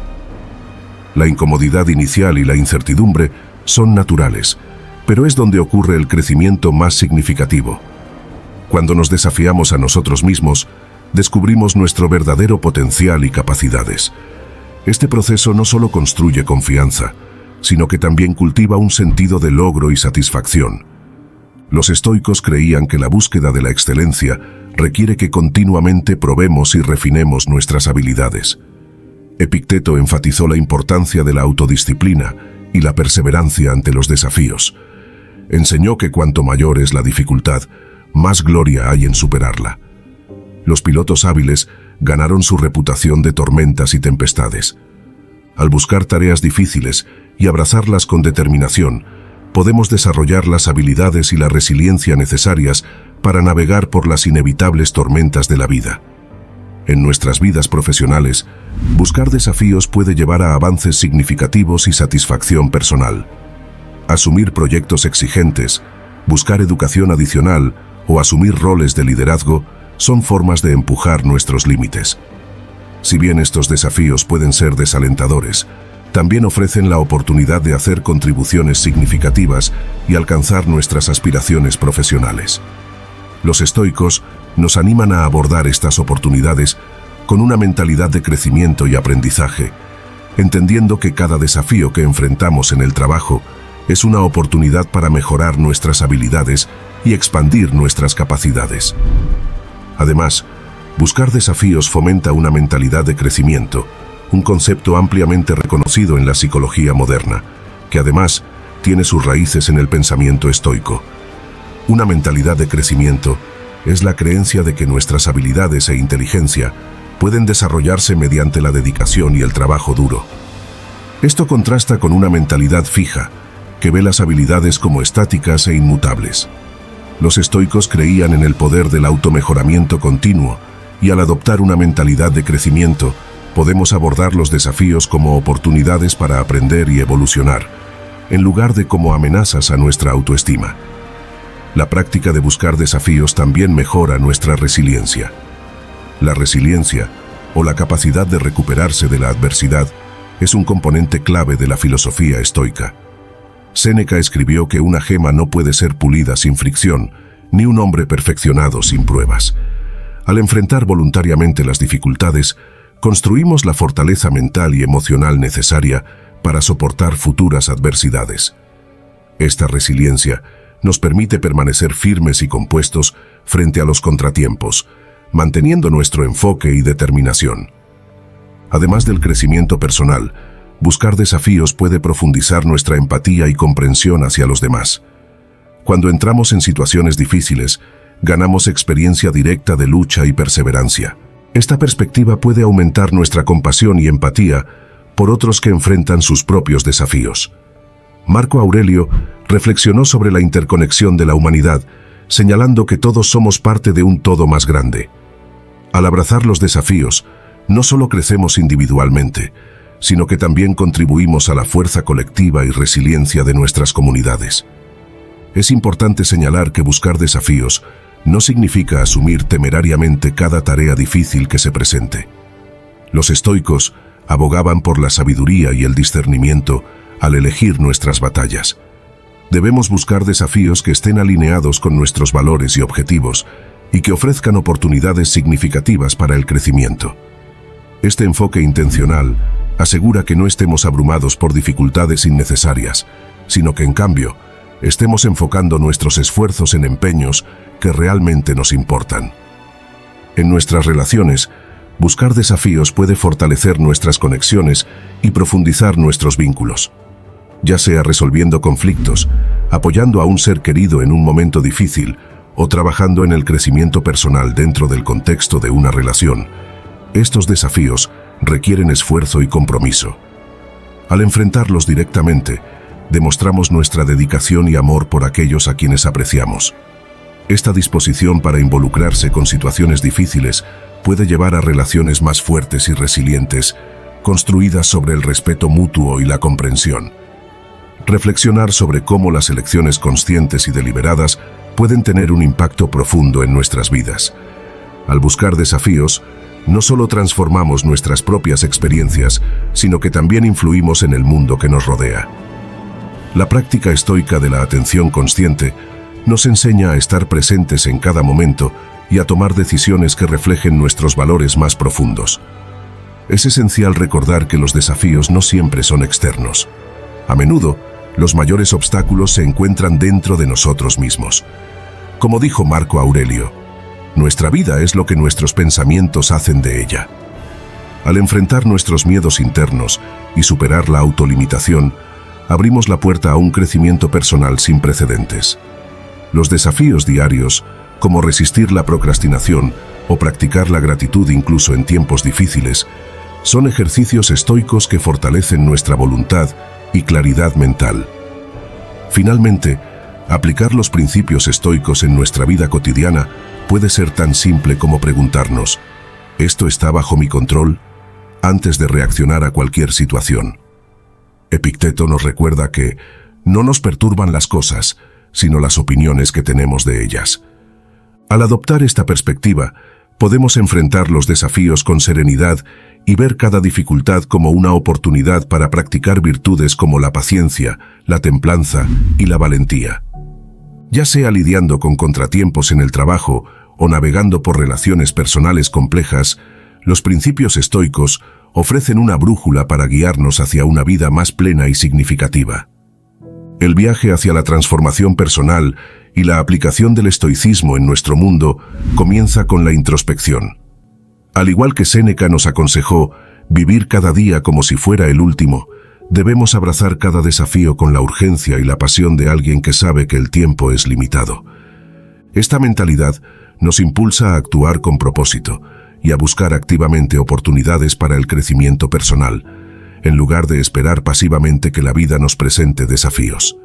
La incomodidad inicial y la incertidumbre son naturales, pero es donde ocurre el crecimiento más significativo. Cuando nos desafiamos a nosotros mismos, descubrimos nuestro verdadero potencial y capacidades. Este proceso no solo construye confianza, sino que también cultiva un sentido de logro y satisfacción. Los estoicos creían que la búsqueda de la excelencia requiere que continuamente probemos y refinemos nuestras habilidades. Epicteto enfatizó la importancia de la autodisciplina y la perseverancia ante los desafíos. Enseñó que cuanto mayor es la dificultad, más gloria hay en superarla. Los pilotos hábiles ganaron su reputación de tormentas y tempestades. Al buscar tareas difíciles y abrazarlas con determinación, podemos desarrollar las habilidades y la resiliencia necesarias para navegar por las inevitables tormentas de la vida. En nuestras vidas profesionales, buscar desafíos puede llevar a avances significativos y satisfacción personal. Asumir proyectos exigentes, buscar educación adicional o asumir roles de liderazgo son formas de empujar nuestros límites. Si bien estos desafíos pueden ser desalentadores, también ofrecen la oportunidad de hacer contribuciones significativas y alcanzar nuestras aspiraciones profesionales. Los estoicos nos animan a abordar estas oportunidades con una mentalidad de crecimiento y aprendizaje, entendiendo que cada desafío que enfrentamos en el trabajo es una oportunidad para mejorar nuestras habilidades y expandir nuestras capacidades. Además, buscar desafíos fomenta una mentalidad de crecimiento, un concepto ampliamente reconocido en la psicología moderna, que además tiene sus raíces en el pensamiento estoico. Una mentalidad de crecimiento es la creencia de que nuestras habilidades e inteligencia pueden desarrollarse mediante la dedicación y el trabajo duro. Esto contrasta con una mentalidad fija, que ve las habilidades como estáticas e inmutables. Los estoicos creían en el poder del automejoramiento continuo, y al adoptar una mentalidad de crecimiento, podemos abordar los desafíos como oportunidades para aprender y evolucionar, en lugar de como amenazas a nuestra autoestima. La práctica de buscar desafíos también mejora nuestra resiliencia. La resiliencia, o la capacidad de recuperarse de la adversidad, es un componente clave de la filosofía estoica. Séneca escribió que una gema no puede ser pulida sin fricción, ni un hombre perfeccionado sin pruebas. Al enfrentar voluntariamente las dificultades, construimos la fortaleza mental y emocional necesaria para soportar futuras adversidades. Esta resiliencia nos permite permanecer firmes y compuestos frente a los contratiempos, manteniendo nuestro enfoque y determinación. Además del crecimiento personal, buscar desafíos puede profundizar nuestra empatía y comprensión hacia los demás. Cuando entramos en situaciones difíciles, ganamos experiencia directa de lucha y perseverancia. Esta perspectiva puede aumentar nuestra compasión y empatía por otros que enfrentan sus propios desafíos. Marco Aurelio reflexionó sobre la interconexión de la humanidad, señalando que todos somos parte de un todo más grande. Al abrazar los desafíos, no solo crecemos individualmente, sino que también contribuimos a la fuerza colectiva y resiliencia de nuestras comunidades. Es importante señalar que buscar desafíos no significa asumir temerariamente cada tarea difícil que se presente. Los estoicos abogaban por la sabiduría y el discernimiento al elegir nuestras batallas. Debemos buscar desafíos que estén alineados con nuestros valores y objetivos y que ofrezcan oportunidades significativas para el crecimiento. Este enfoque intencional asegura que no estemos abrumados por dificultades innecesarias, sino que en cambio, estemos enfocando nuestros esfuerzos en empeños que realmente nos importan. En nuestras relaciones, buscar desafíos puede fortalecer nuestras conexiones y profundizar nuestros vínculos. Ya sea resolviendo conflictos, apoyando a un ser querido en un momento difícil o trabajando en el crecimiento personal dentro del contexto de una relación, estos desafíos requieren esfuerzo y compromiso. Al enfrentarlos directamente, demostramos nuestra dedicación y amor por aquellos a quienes apreciamos. Esta disposición para involucrarse con situaciones difíciles puede llevar a relaciones más fuertes y resilientes, construidas sobre el respeto mutuo y la comprensión. Reflexionar sobre cómo las elecciones conscientes y deliberadas pueden tener un impacto profundo en nuestras vidas. Al buscar desafíos, no solo transformamos nuestras propias experiencias, sino que también influimos en el mundo que nos rodea. La práctica estoica de la atención consciente nos enseña a estar presentes en cada momento y a tomar decisiones que reflejen nuestros valores más profundos. Es esencial recordar que los desafíos no siempre son externos. A menudo, los mayores obstáculos se encuentran dentro de nosotros mismos. Como dijo Marco Aurelio, nuestra vida es lo que nuestros pensamientos hacen de ella. Al enfrentar nuestros miedos internos y superar la autolimitación, abrimos la puerta a un crecimiento personal sin precedentes. Los desafíos diarios, como resistir la procrastinación o practicar la gratitud incluso en tiempos difíciles, son ejercicios estoicos que fortalecen nuestra voluntad y claridad mental. Finalmente, aplicar los principios estoicos en nuestra vida cotidiana puede ser tan simple como preguntarnos, ¿esto está bajo mi control?, antes de reaccionar a cualquier situación. Epicteto nos recuerda que no nos perturban las cosas, sino las opiniones que tenemos de ellas. Al adoptar esta perspectiva, podemos enfrentar los desafíos con serenidad y ver cada dificultad como una oportunidad para practicar virtudes como la paciencia, la templanza y la valentía. Ya sea lidiando con contratiempos en el trabajo o navegando por relaciones personales complejas, los principios estoicos ofrecen una brújula para guiarnos hacia una vida más plena y significativa. El viaje hacia la transformación personal y la aplicación del estoicismo en nuestro mundo comienza con la introspección. Al igual que Séneca nos aconsejó vivir cada día como si fuera el último, debemos abrazar cada desafío con la urgencia y la pasión de alguien que sabe que el tiempo es limitado. Esta mentalidad nos impulsa a actuar con propósito y a buscar activamente oportunidades para el crecimiento personal, en lugar de esperar pasivamente que la vida nos presente desafíos.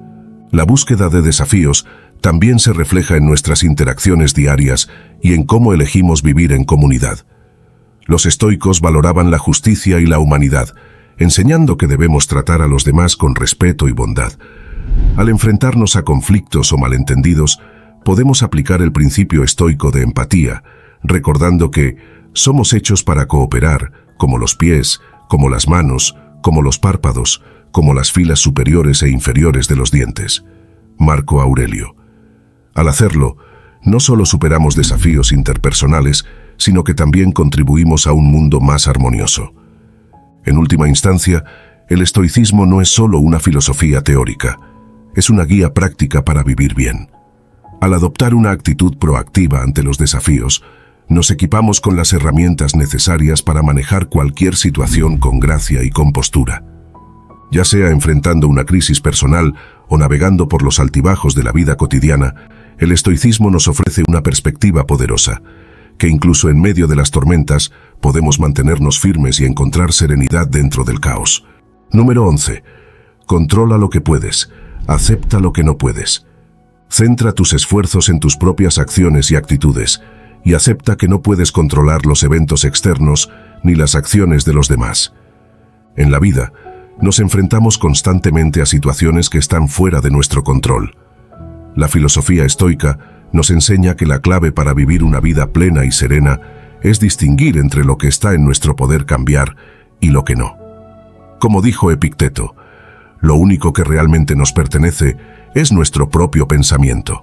La búsqueda de desafíos también se refleja en nuestras interacciones diarias y en cómo elegimos vivir en comunidad. Los estoicos valoraban la justicia y la humanidad, enseñando que debemos tratar a los demás con respeto y bondad. Al enfrentarnos a conflictos o malentendidos, podemos aplicar el principio estoico de empatía, recordando que somos hechos para cooperar, como los pies, como las manos, como los párpados, como las filas superiores e inferiores de los dientes. Marco Aurelio. Al hacerlo, no solo superamos desafíos interpersonales, sino que también contribuimos a un mundo más armonioso. En última instancia, el estoicismo no es solo una filosofía teórica, es una guía práctica para vivir bien. Al adoptar una actitud proactiva ante los desafíos, nos equipamos con las herramientas necesarias para manejar cualquier situación con gracia y compostura. Ya sea enfrentando una crisis personal o navegando por los altibajos de la vida cotidiana, el estoicismo nos ofrece una perspectiva poderosa, que incluso en medio de las tormentas podemos mantenernos firmes y encontrar serenidad dentro del caos. Número once. Controla lo que puedes, acepta lo que no puedes. Centra tus esfuerzos en tus propias acciones y actitudes, y acepta que no puedes controlar los eventos externos ni las acciones de los demás. En la vida, nos enfrentamos constantemente a situaciones que están fuera de nuestro control. La filosofía estoica nos enseña que la clave para vivir una vida plena y serena es distinguir entre lo que está en nuestro poder cambiar y lo que no. Como dijo Epicteto, lo único que realmente nos pertenece es nuestro propio pensamiento.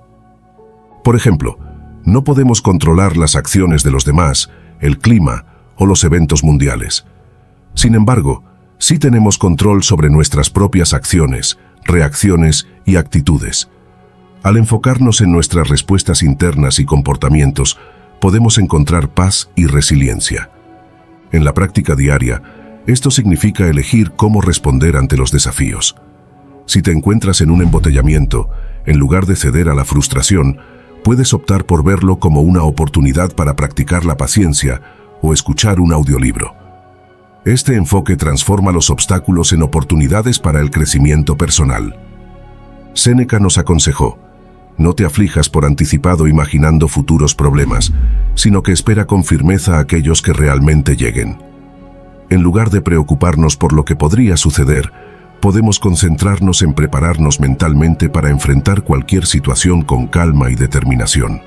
Por ejemplo, no podemos controlar las acciones de los demás, el clima o los eventos mundiales. Sin embargo, sí tenemos control sobre nuestras propias acciones, reacciones y actitudes. Al enfocarnos en nuestras respuestas internas y comportamientos, podemos encontrar paz y resiliencia. En la práctica diaria, esto significa elegir cómo responder ante los desafíos. Si te encuentras en un embotellamiento, en lugar de ceder a la frustración, puedes optar por verlo como una oportunidad para practicar la paciencia o escuchar un audiolibro. Este enfoque transforma los obstáculos en oportunidades para el crecimiento personal. Séneca nos aconsejó: no te aflijas por anticipado imaginando futuros problemas, sino que espera con firmeza a aquellos que realmente lleguen. En lugar de preocuparnos por lo que podría suceder, podemos concentrarnos en prepararnos mentalmente para enfrentar cualquier situación con calma y determinación.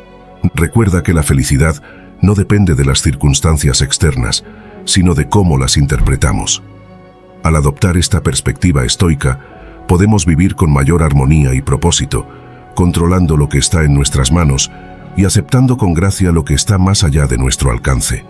Recuerda que la felicidad no depende de las circunstancias externas, sino de cómo las interpretamos. Al adoptar esta perspectiva estoica, podemos vivir con mayor armonía y propósito, controlando lo que está en nuestras manos y aceptando con gracia lo que está más allá de nuestro alcance.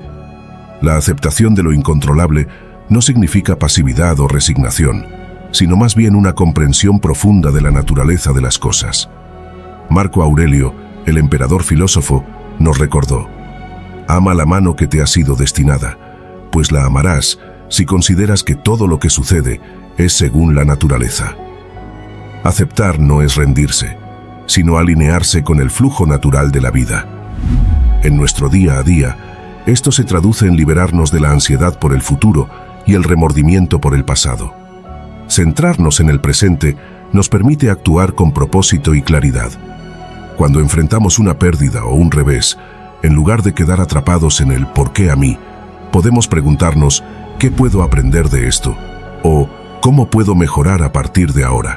La aceptación de lo incontrolable no significa pasividad o resignación, sino más bien una comprensión profunda de la naturaleza de las cosas. Marco Aurelio, el emperador filósofo, nos recordó: ama la mano que te ha sido destinada, pues la amarás si consideras que todo lo que sucede es según la naturaleza. Aceptar no es rendirse, sino alinearse con el flujo natural de la vida. En nuestro día a día, esto se traduce en liberarnos de la ansiedad por el futuro y el remordimiento por el pasado. Centrarnos en el presente nos permite actuar con propósito y claridad. Cuando enfrentamos una pérdida o un revés, en lugar de quedar atrapados en el ¿por qué a mí?, podemos preguntarnos ¿qué puedo aprender de esto? O ¿cómo puedo mejorar a partir de ahora?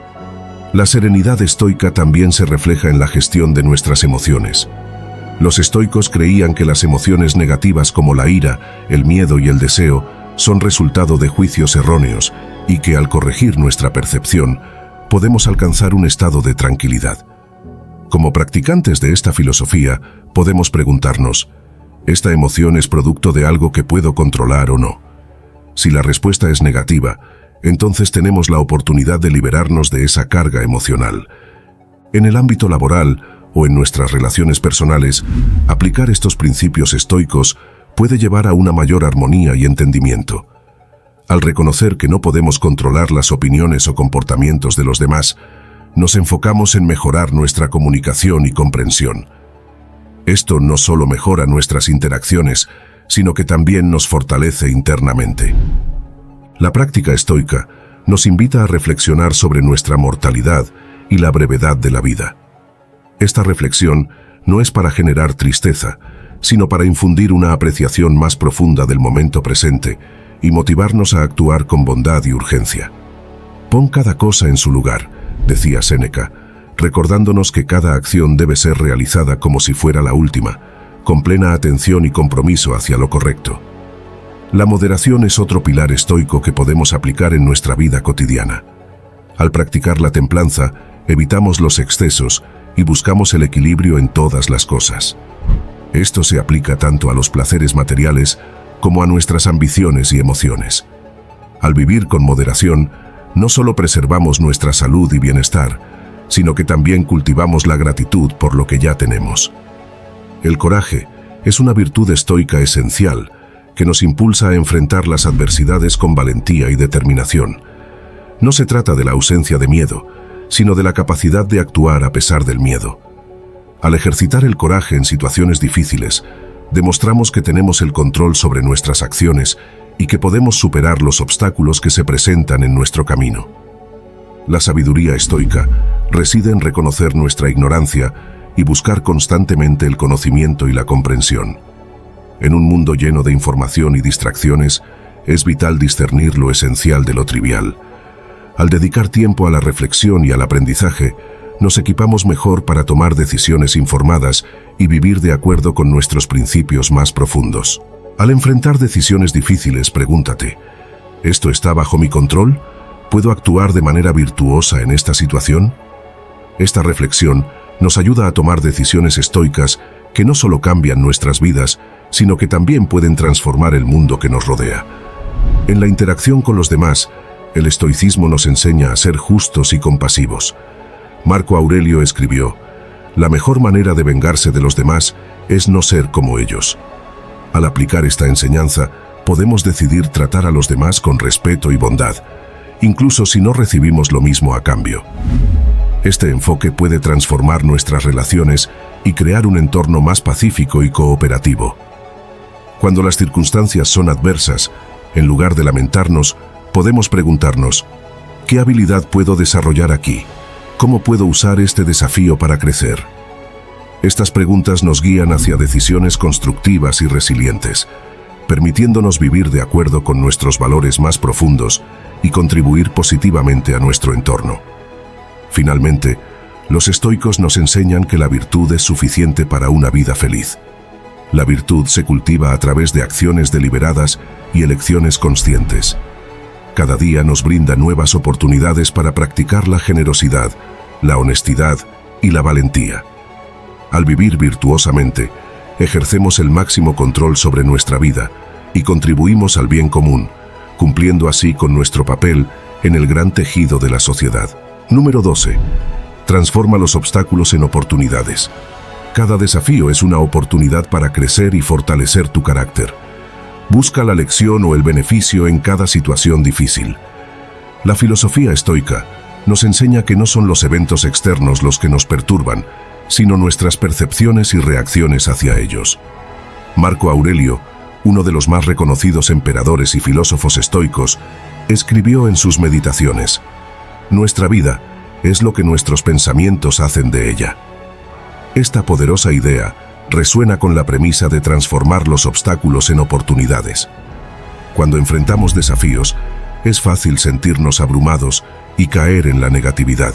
La serenidad estoica también se refleja en la gestión de nuestras emociones. Los estoicos creían que las emociones negativas como la ira, el miedo y el deseo son resultado de juicios erróneos y que al corregir nuestra percepción podemos alcanzar un estado de tranquilidad. Como practicantes de esta filosofía, podemos preguntarnos: ¿esta emoción es producto de algo que puedo controlar o no? Si la respuesta es negativa, entonces tenemos la oportunidad de liberarnos de esa carga emocional. En el ámbito laboral o en nuestras relaciones personales, aplicar estos principios estoicos puede llevar a una mayor armonía y entendimiento. Al reconocer que no podemos controlar las opiniones o comportamientos de los demás, nos enfocamos en mejorar nuestra comunicación y comprensión. Esto no solo mejora nuestras interacciones, sino que también nos fortalece internamente. La práctica estoica nos invita a reflexionar sobre nuestra mortalidad y la brevedad de la vida. Esta reflexión no es para generar tristeza, sino para infundir una apreciación más profunda del momento presente, y motivarnos a actuar con bondad y urgencia. Pon cada cosa en su lugar, decía Séneca, recordándonos que cada acción debe ser realizada como si fuera la última, con plena atención y compromiso hacia lo correcto. La moderación es otro pilar estoico que podemos aplicar en nuestra vida cotidiana. Al practicar la templanza, evitamos los excesos y buscamos el equilibrio en todas las cosas. Esto se aplica tanto a los placeres materiales como a nuestras ambiciones y emociones. Al vivir con moderación, no solo preservamos nuestra salud y bienestar, sino que también cultivamos la gratitud por lo que ya tenemos. El coraje es una virtud estoica esencial que nos impulsa a enfrentar las adversidades con valentía y determinación. No se trata de la ausencia de miedo, sino de la capacidad de actuar a pesar del miedo. Al ejercitar el coraje en situaciones difíciles, demostramos que tenemos el control sobre nuestras acciones y que podemos superar los obstáculos que se presentan en nuestro camino. La sabiduría estoica reside en reconocer nuestra ignorancia y buscar constantemente el conocimiento y la comprensión. En un mundo lleno de información y distracciones, es vital discernir lo esencial de lo trivial. Al dedicar tiempo a la reflexión y al aprendizaje, nos equipamos mejor para tomar decisiones informadas y vivir de acuerdo con nuestros principios más profundos. Al enfrentar decisiones difíciles, pregúntate, ¿esto está bajo mi control? ¿Puedo actuar de manera virtuosa en esta situación? Esta reflexión nos ayuda a tomar decisiones estoicas que no solo cambian nuestras vidas, sino que también pueden transformar el mundo que nos rodea. En la interacción con los demás, el estoicismo nos enseña a ser justos y compasivos. Marco Aurelio escribió, «La mejor manera de vengarse de los demás es no ser como ellos». Al aplicar esta enseñanza, podemos decidir tratar a los demás con respeto y bondad, incluso si no recibimos lo mismo a cambio. Este enfoque puede transformar nuestras relaciones y crear un entorno más pacífico y cooperativo. Cuando las circunstancias son adversas, en lugar de lamentarnos, podemos preguntarnos, ¿qué habilidad puedo desarrollar aquí? ¿Cómo puedo usar este desafío para crecer? Estas preguntas nos guían hacia decisiones constructivas y resilientes, permitiéndonos vivir de acuerdo con nuestros valores más profundos y contribuir positivamente a nuestro entorno. Finalmente, los estoicos nos enseñan que la virtud es suficiente para una vida feliz. La virtud se cultiva a través de acciones deliberadas y elecciones conscientes. Cada día nos brinda nuevas oportunidades para practicar la generosidad, la honestidad y la valentía. Al vivir virtuosamente, ejercemos el máximo control sobre nuestra vida y contribuimos al bien común, cumpliendo así con nuestro papel en el gran tejido de la sociedad. Número doce. Transforma los obstáculos en oportunidades. Cada desafío es una oportunidad para crecer y fortalecer tu carácter. Busca la lección o el beneficio en cada situación difícil. La filosofía estoica nos enseña que no son los eventos externos los que nos perturban, sino nuestras percepciones y reacciones hacia ellos. Marco Aurelio, uno de los más reconocidos emperadores y filósofos estoicos, escribió en sus meditaciones, «Nuestra vida es lo que nuestros pensamientos hacen de ella». Esta poderosa idea resuena con la premisa de transformar los obstáculos en oportunidades. Cuando enfrentamos desafíos, es fácil sentirnos abrumados y caer en la negatividad.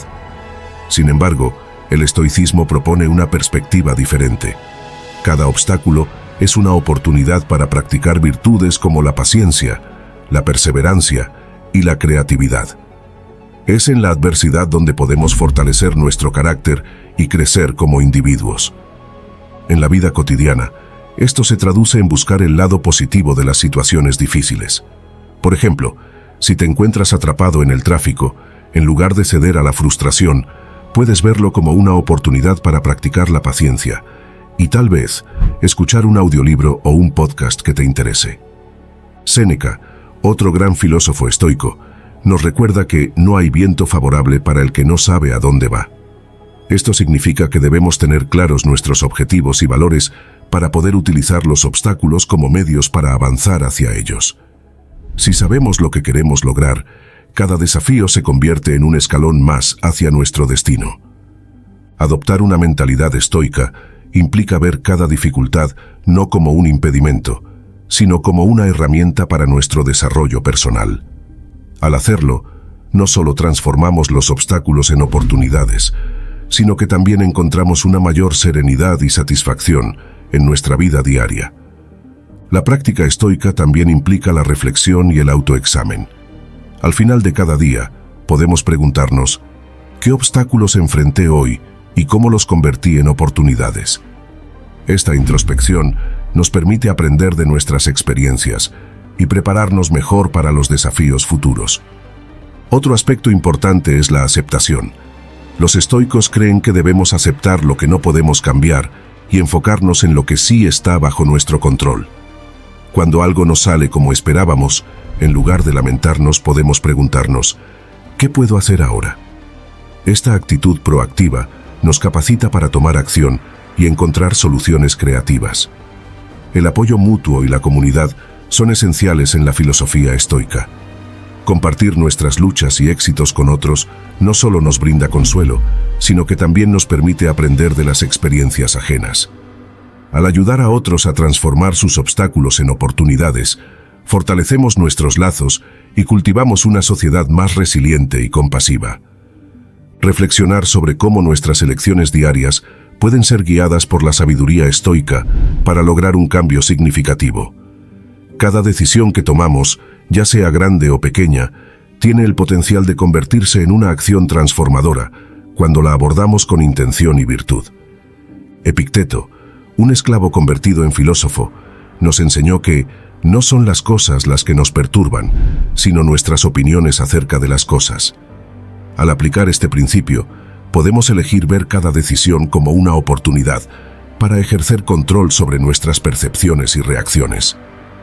Sin embargo, el estoicismo propone una perspectiva diferente. Cada obstáculo es una oportunidad para practicar virtudes como la paciencia, la perseverancia y la creatividad. Es en la adversidad donde podemos fortalecer nuestro carácter y crecer como individuos. En la vida cotidiana, esto se traduce en buscar el lado positivo de las situaciones difíciles. Por ejemplo, si te encuentras atrapado en el tráfico, en lugar de ceder a la frustración, puedes verlo como una oportunidad para practicar la paciencia y tal vez escuchar un audiolibro o un podcast que te interese. Séneca, otro gran filósofo estoico, nos recuerda que no hay viento favorable para el que no sabe a dónde va. Esto significa que debemos tener claros nuestros objetivos y valores para poder utilizar los obstáculos como medios para avanzar hacia ellos. Si sabemos lo que queremos lograr, cada desafío se convierte en un escalón más hacia nuestro destino. Adoptar una mentalidad estoica implica ver cada dificultad no como un impedimento, sino como una herramienta para nuestro desarrollo personal. Al hacerlo, no solo transformamos los obstáculos en oportunidades, sino que también encontramos una mayor serenidad y satisfacción en nuestra vida diaria. La práctica estoica también implica la reflexión y el autoexamen. Al final de cada día, podemos preguntarnos, ¿qué obstáculos enfrenté hoy y cómo los convertí en oportunidades? Esta introspección nos permite aprender de nuestras experiencias y prepararnos mejor para los desafíos futuros. Otro aspecto importante es la aceptación. Los estoicos creen que debemos aceptar lo que no podemos cambiar y enfocarnos en lo que sí está bajo nuestro control. Cuando algo no sale como esperábamos, en lugar de lamentarnos podemos preguntarnos, ¿qué puedo hacer ahora? Esta actitud proactiva nos capacita para tomar acción y encontrar soluciones creativas. El apoyo mutuo y la comunidad son esenciales en la filosofía estoica. Compartir nuestras luchas y éxitos con otros no solo nos brinda consuelo, sino que también nos permite aprender de las experiencias ajenas. Al ayudar a otros a transformar sus obstáculos en oportunidades, fortalecemos nuestros lazos y cultivamos una sociedad más resiliente y compasiva. Reflexionar sobre cómo nuestras elecciones diarias pueden ser guiadas por la sabiduría estoica para lograr un cambio significativo. Cada decisión que tomamos, ya sea grande o pequeña, tiene el potencial de convertirse en una acción transformadora cuando la abordamos con intención y virtud. Epicteto, un esclavo convertido en filósofo, nos enseñó que no son las cosas las que nos perturban, sino nuestras opiniones acerca de las cosas. Al aplicar este principio, podemos elegir ver cada decisión como una oportunidad para ejercer control sobre nuestras percepciones y reacciones.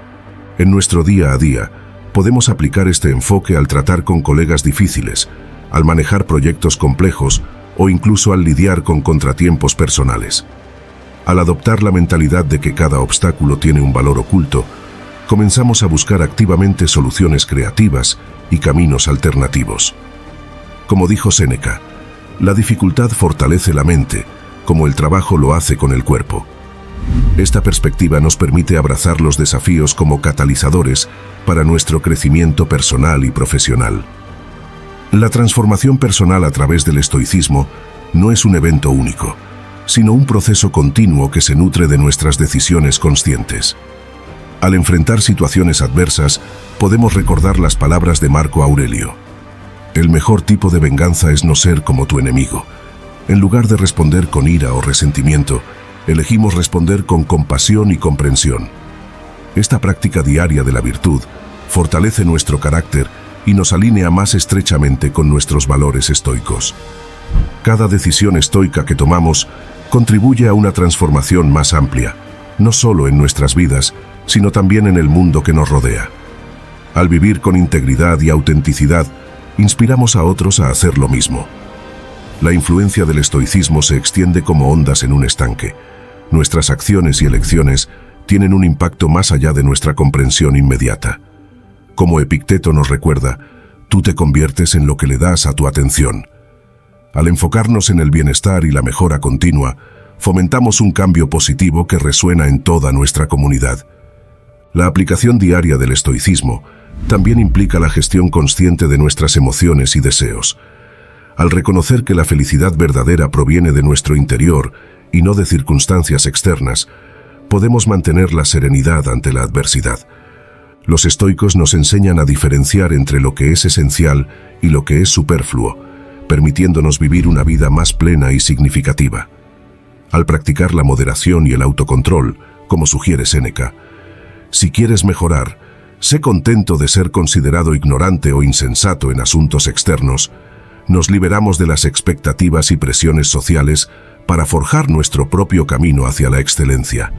En nuestro día a día, podemos aplicar este enfoque al tratar con colegas difíciles, al manejar proyectos complejos o incluso al lidiar con contratiempos personales. Al adoptar la mentalidad de que cada obstáculo tiene un valor oculto, comenzamos a buscar activamente soluciones creativas y caminos alternativos. Como dijo Séneca, la dificultad fortalece la mente, como el trabajo lo hace con el cuerpo. Esta perspectiva nos permite abrazar los desafíos como catalizadores para nuestro crecimiento personal y profesional. La transformación personal a través del estoicismo no es un evento único, sino un proceso continuo que se nutre de nuestras decisiones conscientes. Al enfrentar situaciones adversas, podemos recordar las palabras de Marco Aurelio. El mejor tipo de venganza es no ser como tu enemigo. En lugar de responder con ira o resentimiento, elegimos responder con compasión y comprensión. Esta práctica diaria de la virtud fortalece nuestro carácter y nos alinea más estrechamente con nuestros valores estoicos. Cada decisión estoica que tomamos contribuye a una transformación más amplia, no solo en nuestras vidas, sino también en el mundo que nos rodea. Al vivir con integridad y autenticidad, inspiramos a otros a hacer lo mismo. La influencia del estoicismo se extiende como ondas en un estanque. Nuestras acciones y elecciones tienen un impacto más allá de nuestra comprensión inmediata. Como Epicteto nos recuerda, tú te conviertes en lo que le das a tu atención. Al enfocarnos en el bienestar y la mejora continua, fomentamos un cambio positivo que resuena en toda nuestra comunidad. La aplicación diaria del estoicismo también implica la gestión consciente de nuestras emociones y deseos. Al reconocer que la felicidad verdadera proviene de nuestro interior y no de circunstancias externas, podemos mantener la serenidad ante la adversidad. Los estoicos nos enseñan a diferenciar entre lo que es esencial y lo que es superfluo, permitiéndonos vivir una vida más plena y significativa. Al practicar la moderación y el autocontrol, como sugiere Séneca, si quieres mejorar, sé contento de ser considerado ignorante o insensato en asuntos externos. Nos liberamos de las expectativas y presiones sociales para forjar nuestro propio camino hacia la excelencia.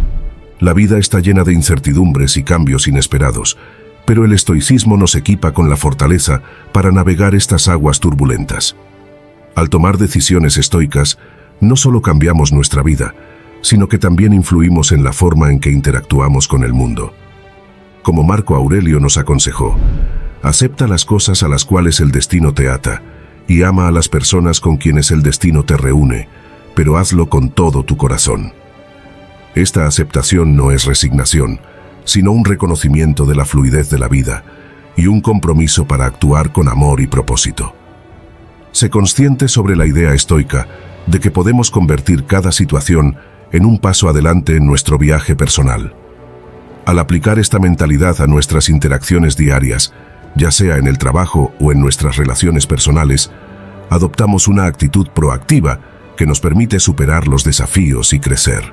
La vida está llena de incertidumbres y cambios inesperados, pero el estoicismo nos equipa con la fortaleza para navegar estas aguas turbulentas. Al tomar decisiones estoicas, no solo cambiamos nuestra vida, sino que también influimos en la forma en que interactuamos con el mundo. Como Marco Aurelio nos aconsejó, acepta las cosas a las cuales el destino te ata y ama a las personas con quienes el destino te reúne, pero hazlo con todo tu corazón. Esta aceptación no es resignación, sino un reconocimiento de la fluidez de la vida y un compromiso para actuar con amor y propósito. Sé consciente sobre la idea estoica de que podemos convertir cada situación en un paso adelante en nuestro viaje personal. Al aplicar esta mentalidad a nuestras interacciones diarias, ya sea en el trabajo o en nuestras relaciones personales, adoptamos una actitud proactiva que nos permite superar los desafíos y crecer.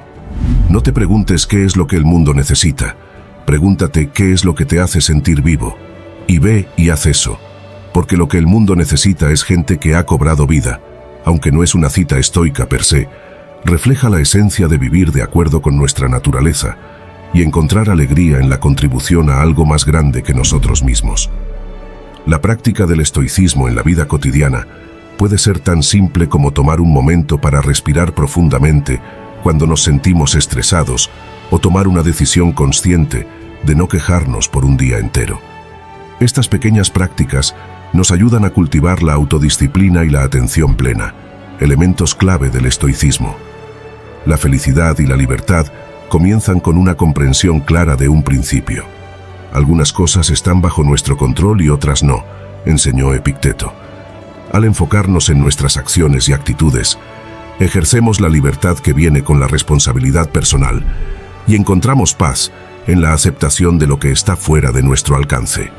No te preguntes qué es lo que el mundo necesita, pregúntate qué es lo que te hace sentir vivo, y ve y haz eso, porque lo que el mundo necesita es gente que ha cobrado vida, aunque no es una cita estoica per se, refleja la esencia de vivir de acuerdo con nuestra naturaleza y encontrar alegría en la contribución a algo más grande que nosotros mismos. La práctica del estoicismo en la vida cotidiana puede ser tan simple como tomar un momento para respirar profundamente cuando nos sentimos estresados o tomar una decisión consciente de no quejarnos por un día entero. Estas pequeñas prácticas nos ayudan a cultivar la autodisciplina y la atención plena, elementos clave del estoicismo. La felicidad y la libertad comienzan con una comprensión clara de un principio. Algunas cosas están bajo nuestro control y otras no, enseñó Epicteto. Al enfocarnos en nuestras acciones y actitudes, ejercemos la libertad que viene con la responsabilidad personal y encontramos paz en la aceptación de lo que está fuera de nuestro alcance.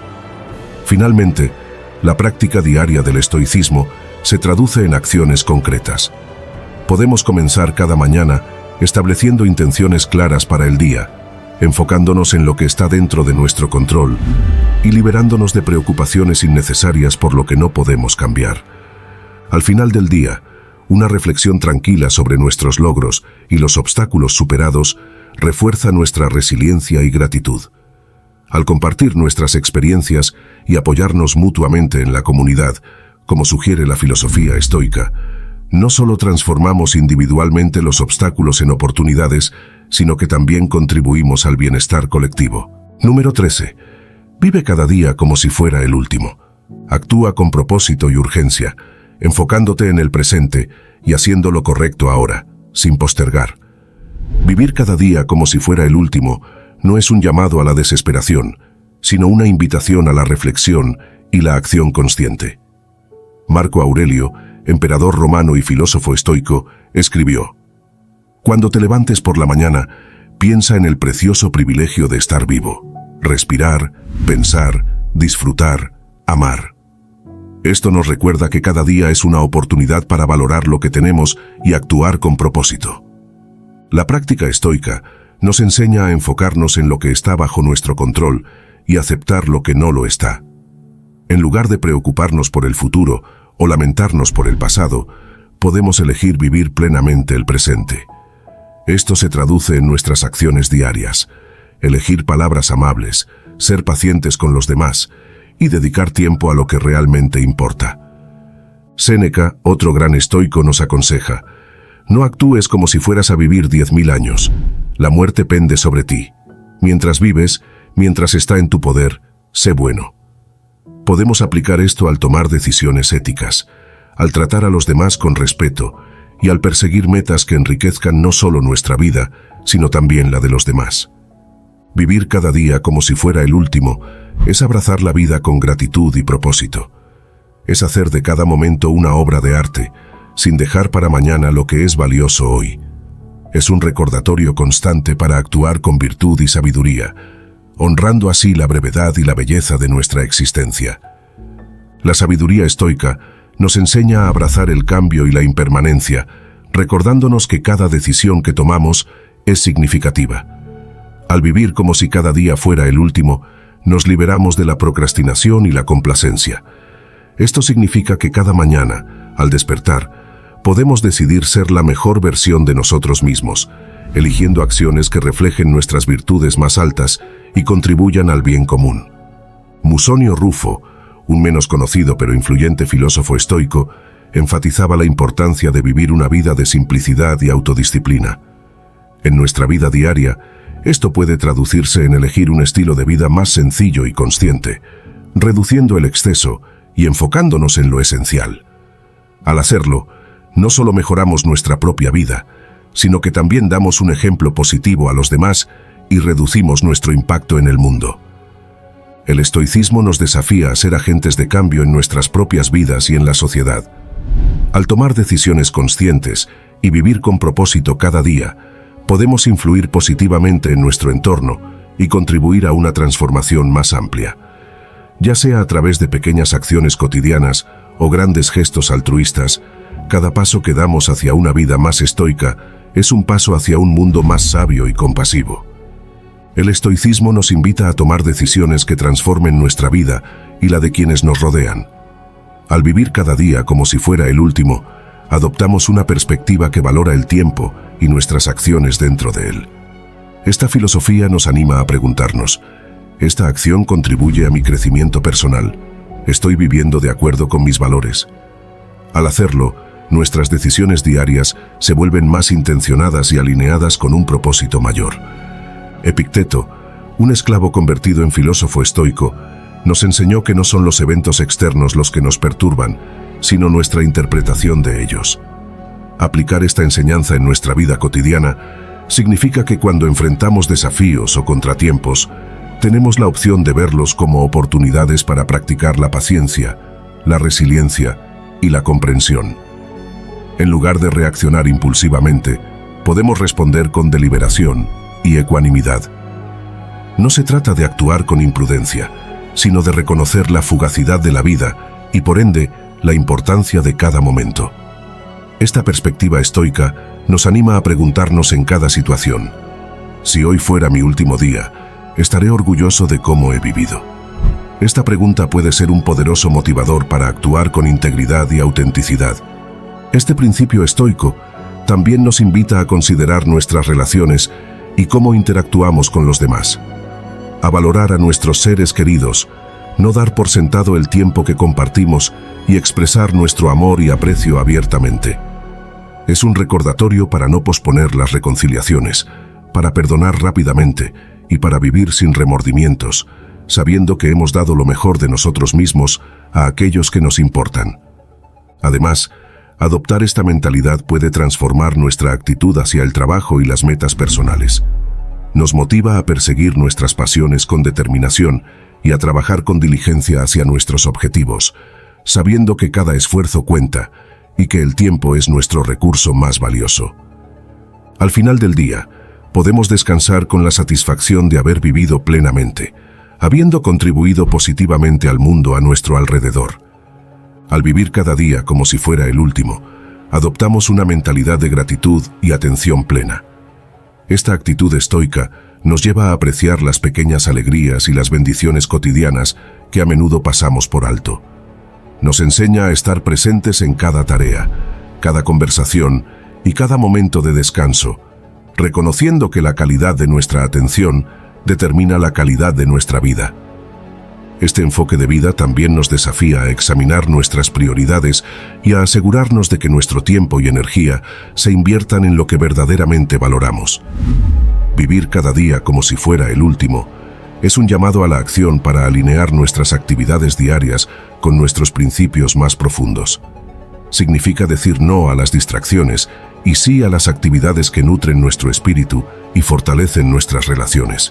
Finalmente, la práctica diaria del estoicismo se traduce en acciones concretas. Podemos comenzar cada mañana estableciendo intenciones claras para el día, enfocándonos en lo que está dentro de nuestro control y liberándonos de preocupaciones innecesarias por lo que no podemos cambiar. Al final del día, una reflexión tranquila sobre nuestros logros y los obstáculos superados refuerza nuestra resiliencia y gratitud. Al compartir nuestras experiencias y apoyarnos mutuamente en la comunidad, como sugiere la filosofía estoica, no solo transformamos individualmente los obstáculos en oportunidades, sino que también contribuimos al bienestar colectivo. Número trece. Vive cada día como si fuera el último. Actúa con propósito y urgencia, enfocándote en el presente y haciendo lo correcto ahora, sin postergar. Vivir cada día como si fuera el último no es un llamado a la desesperación, sino una invitación a la reflexión y la acción consciente. Marco Aurelio, emperador romano y filósofo estoico, escribió: «Cuando te levantes por la mañana, piensa en el precioso privilegio de estar vivo, respirar, pensar, disfrutar, amar». Esto nos recuerda que cada día es una oportunidad para valorar lo que tenemos y actuar con propósito. La práctica estoica nos enseña a enfocarnos en lo que está bajo nuestro control y aceptar lo que no lo está. En lugar de preocuparnos por el futuro o lamentarnos por el pasado, podemos elegir vivir plenamente el presente. Esto se traduce en nuestras acciones diarias: elegir palabras amables, ser pacientes con los demás y dedicar tiempo a lo que realmente importa. Séneca, otro gran estoico, nos aconseja: no actúes como si fueras a vivir diez mil años. La muerte pende sobre ti. Mientras vives, mientras está en tu poder, sé bueno. Podemos aplicar esto al tomar decisiones éticas, al tratar a los demás con respeto y al perseguir metas que enriquezcan no solo nuestra vida, sino también la de los demás. Vivir cada día como si fuera el último es abrazar la vida con gratitud y propósito. Es hacer de cada momento una obra de arte, sin dejar para mañana lo que es valioso hoy. Es un recordatorio constante para actuar con virtud y sabiduría, honrando así la brevedad y la belleza de nuestra existencia. La sabiduría estoica nos enseña a abrazar el cambio y la impermanencia, recordándonos que cada decisión que tomamos es significativa. Al vivir como si cada día fuera el último, nos liberamos de la procrastinación y la complacencia. Esto significa que cada mañana, al despertar, podemos decidir ser la mejor versión de nosotros mismos, eligiendo acciones que reflejen nuestras virtudes más altas y contribuyan al bien común. Musonio Rufo, un menos conocido pero influyente filósofo estoico, enfatizaba la importancia de vivir una vida de simplicidad y autodisciplina. En nuestra vida diaria, esto puede traducirse en elegir un estilo de vida más sencillo y consciente, reduciendo el exceso y enfocándonos en lo esencial. Al hacerlo, no solo mejoramos nuestra propia vida, sino que también damos un ejemplo positivo a los demás y reducimos nuestro impacto en el mundo. El estoicismo nos desafía a ser agentes de cambio en nuestras propias vidas y en la sociedad. Al tomar decisiones conscientes y vivir con propósito cada día, podemos influir positivamente en nuestro entorno y contribuir a una transformación más amplia. Ya sea a través de pequeñas acciones cotidianas o grandes gestos altruistas, cada paso que damos hacia una vida más estoica es un paso hacia un mundo más sabio y compasivo. El estoicismo nos invita a tomar decisiones que transformen nuestra vida y la de quienes nos rodean. Al vivir cada día como si fuera el último, adoptamos una perspectiva que valora el tiempo y nuestras acciones dentro de él. Esta filosofía nos anima a preguntarnos: ¿esta acción contribuye a mi crecimiento personal? ¿Estoy viviendo de acuerdo con mis valores? Al hacerlo, nuestras decisiones diarias se vuelven más intencionadas y alineadas con un propósito mayor. Epicteto, un esclavo convertido en filósofo estoico, nos enseñó que no son los eventos externos los que nos perturban, sino nuestra interpretación de ellos. Aplicar esta enseñanza en nuestra vida cotidiana significa que cuando enfrentamos desafíos o contratiempos, tenemos la opción de verlos como oportunidades para practicar la paciencia, la resiliencia y la comprensión. En lugar de reaccionar impulsivamente, podemos responder con deliberación y ecuanimidad. No se trata de actuar con imprudencia, sino de reconocer la fugacidad de la vida y, por ende, la importancia de cada momento. Esta perspectiva estoica nos anima a preguntarnos en cada situación: si hoy fuera mi último día, ¿estaré orgulloso de cómo he vivido? Esta pregunta puede ser un poderoso motivador para actuar con integridad y autenticidad. Este principio estoico también nos invita a considerar nuestras relaciones y cómo interactuamos con los demás, a valorar a nuestros seres queridos, no dar por sentado el tiempo que compartimos y expresar nuestro amor y aprecio abiertamente. Es un recordatorio para no posponer las reconciliaciones, para perdonar rápidamente y para vivir sin remordimientos, sabiendo que hemos dado lo mejor de nosotros mismos a aquellos que nos importan. Además, adoptar esta mentalidad puede transformar nuestra actitud hacia el trabajo y las metas personales. Nos motiva a perseguir nuestras pasiones con determinación y a trabajar con diligencia hacia nuestros objetivos, sabiendo que cada esfuerzo cuenta y que el tiempo es nuestro recurso más valioso. Al final del día, podemos descansar con la satisfacción de haber vivido plenamente, habiendo contribuido positivamente al mundo a nuestro alrededor. Al vivir cada día como si fuera el último, adoptamos una mentalidad de gratitud y atención plena. Esta actitud estoica nos lleva a apreciar las pequeñas alegrías y las bendiciones cotidianas que a menudo pasamos por alto. Nos enseña a estar presentes en cada tarea, cada conversación y cada momento de descanso, reconociendo que la calidad de nuestra atención determina la calidad de nuestra vida. Este enfoque de vida también nos desafía a examinar nuestras prioridades y a asegurarnos de que nuestro tiempo y energía se inviertan en lo que verdaderamente valoramos. Vivir cada día como si fuera el último es un llamado a la acción para alinear nuestras actividades diarias con nuestros principios más profundos. Significa decir no a las distracciones y sí a las actividades que nutren nuestro espíritu y fortalecen nuestras relaciones.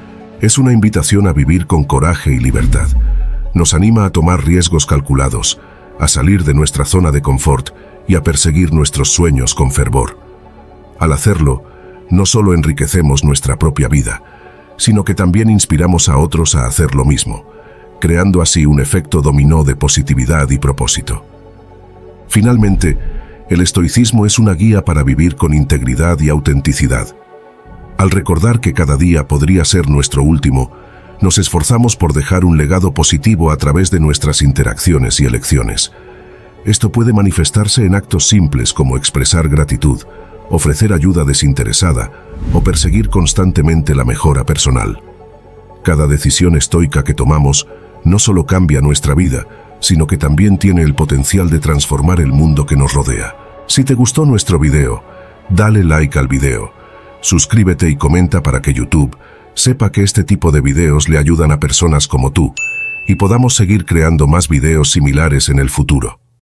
Es una invitación a vivir con coraje y libertad. Nos anima a tomar riesgos calculados, a salir de nuestra zona de confort y a perseguir nuestros sueños con fervor. Al hacerlo, no solo enriquecemos nuestra propia vida, sino que también inspiramos a otros a hacer lo mismo, creando así un efecto dominó de positividad y propósito. Finalmente, el estoicismo es una guía para vivir con integridad y autenticidad. Al recordar que cada día podría ser nuestro último, nos esforzamos por dejar un legado positivo a través de nuestras interacciones y elecciones. Esto puede manifestarse en actos simples como expresar gratitud, ofrecer ayuda desinteresada o perseguir constantemente la mejora personal. Cada decisión estoica que tomamos no solo cambia nuestra vida, sino que también tiene el potencial de transformar el mundo que nos rodea. Si te gustó nuestro video, dale like al video. Suscríbete y comenta para que YouTube sepa que este tipo de videos le ayudan a personas como tú y podamos seguir creando más videos similares en el futuro.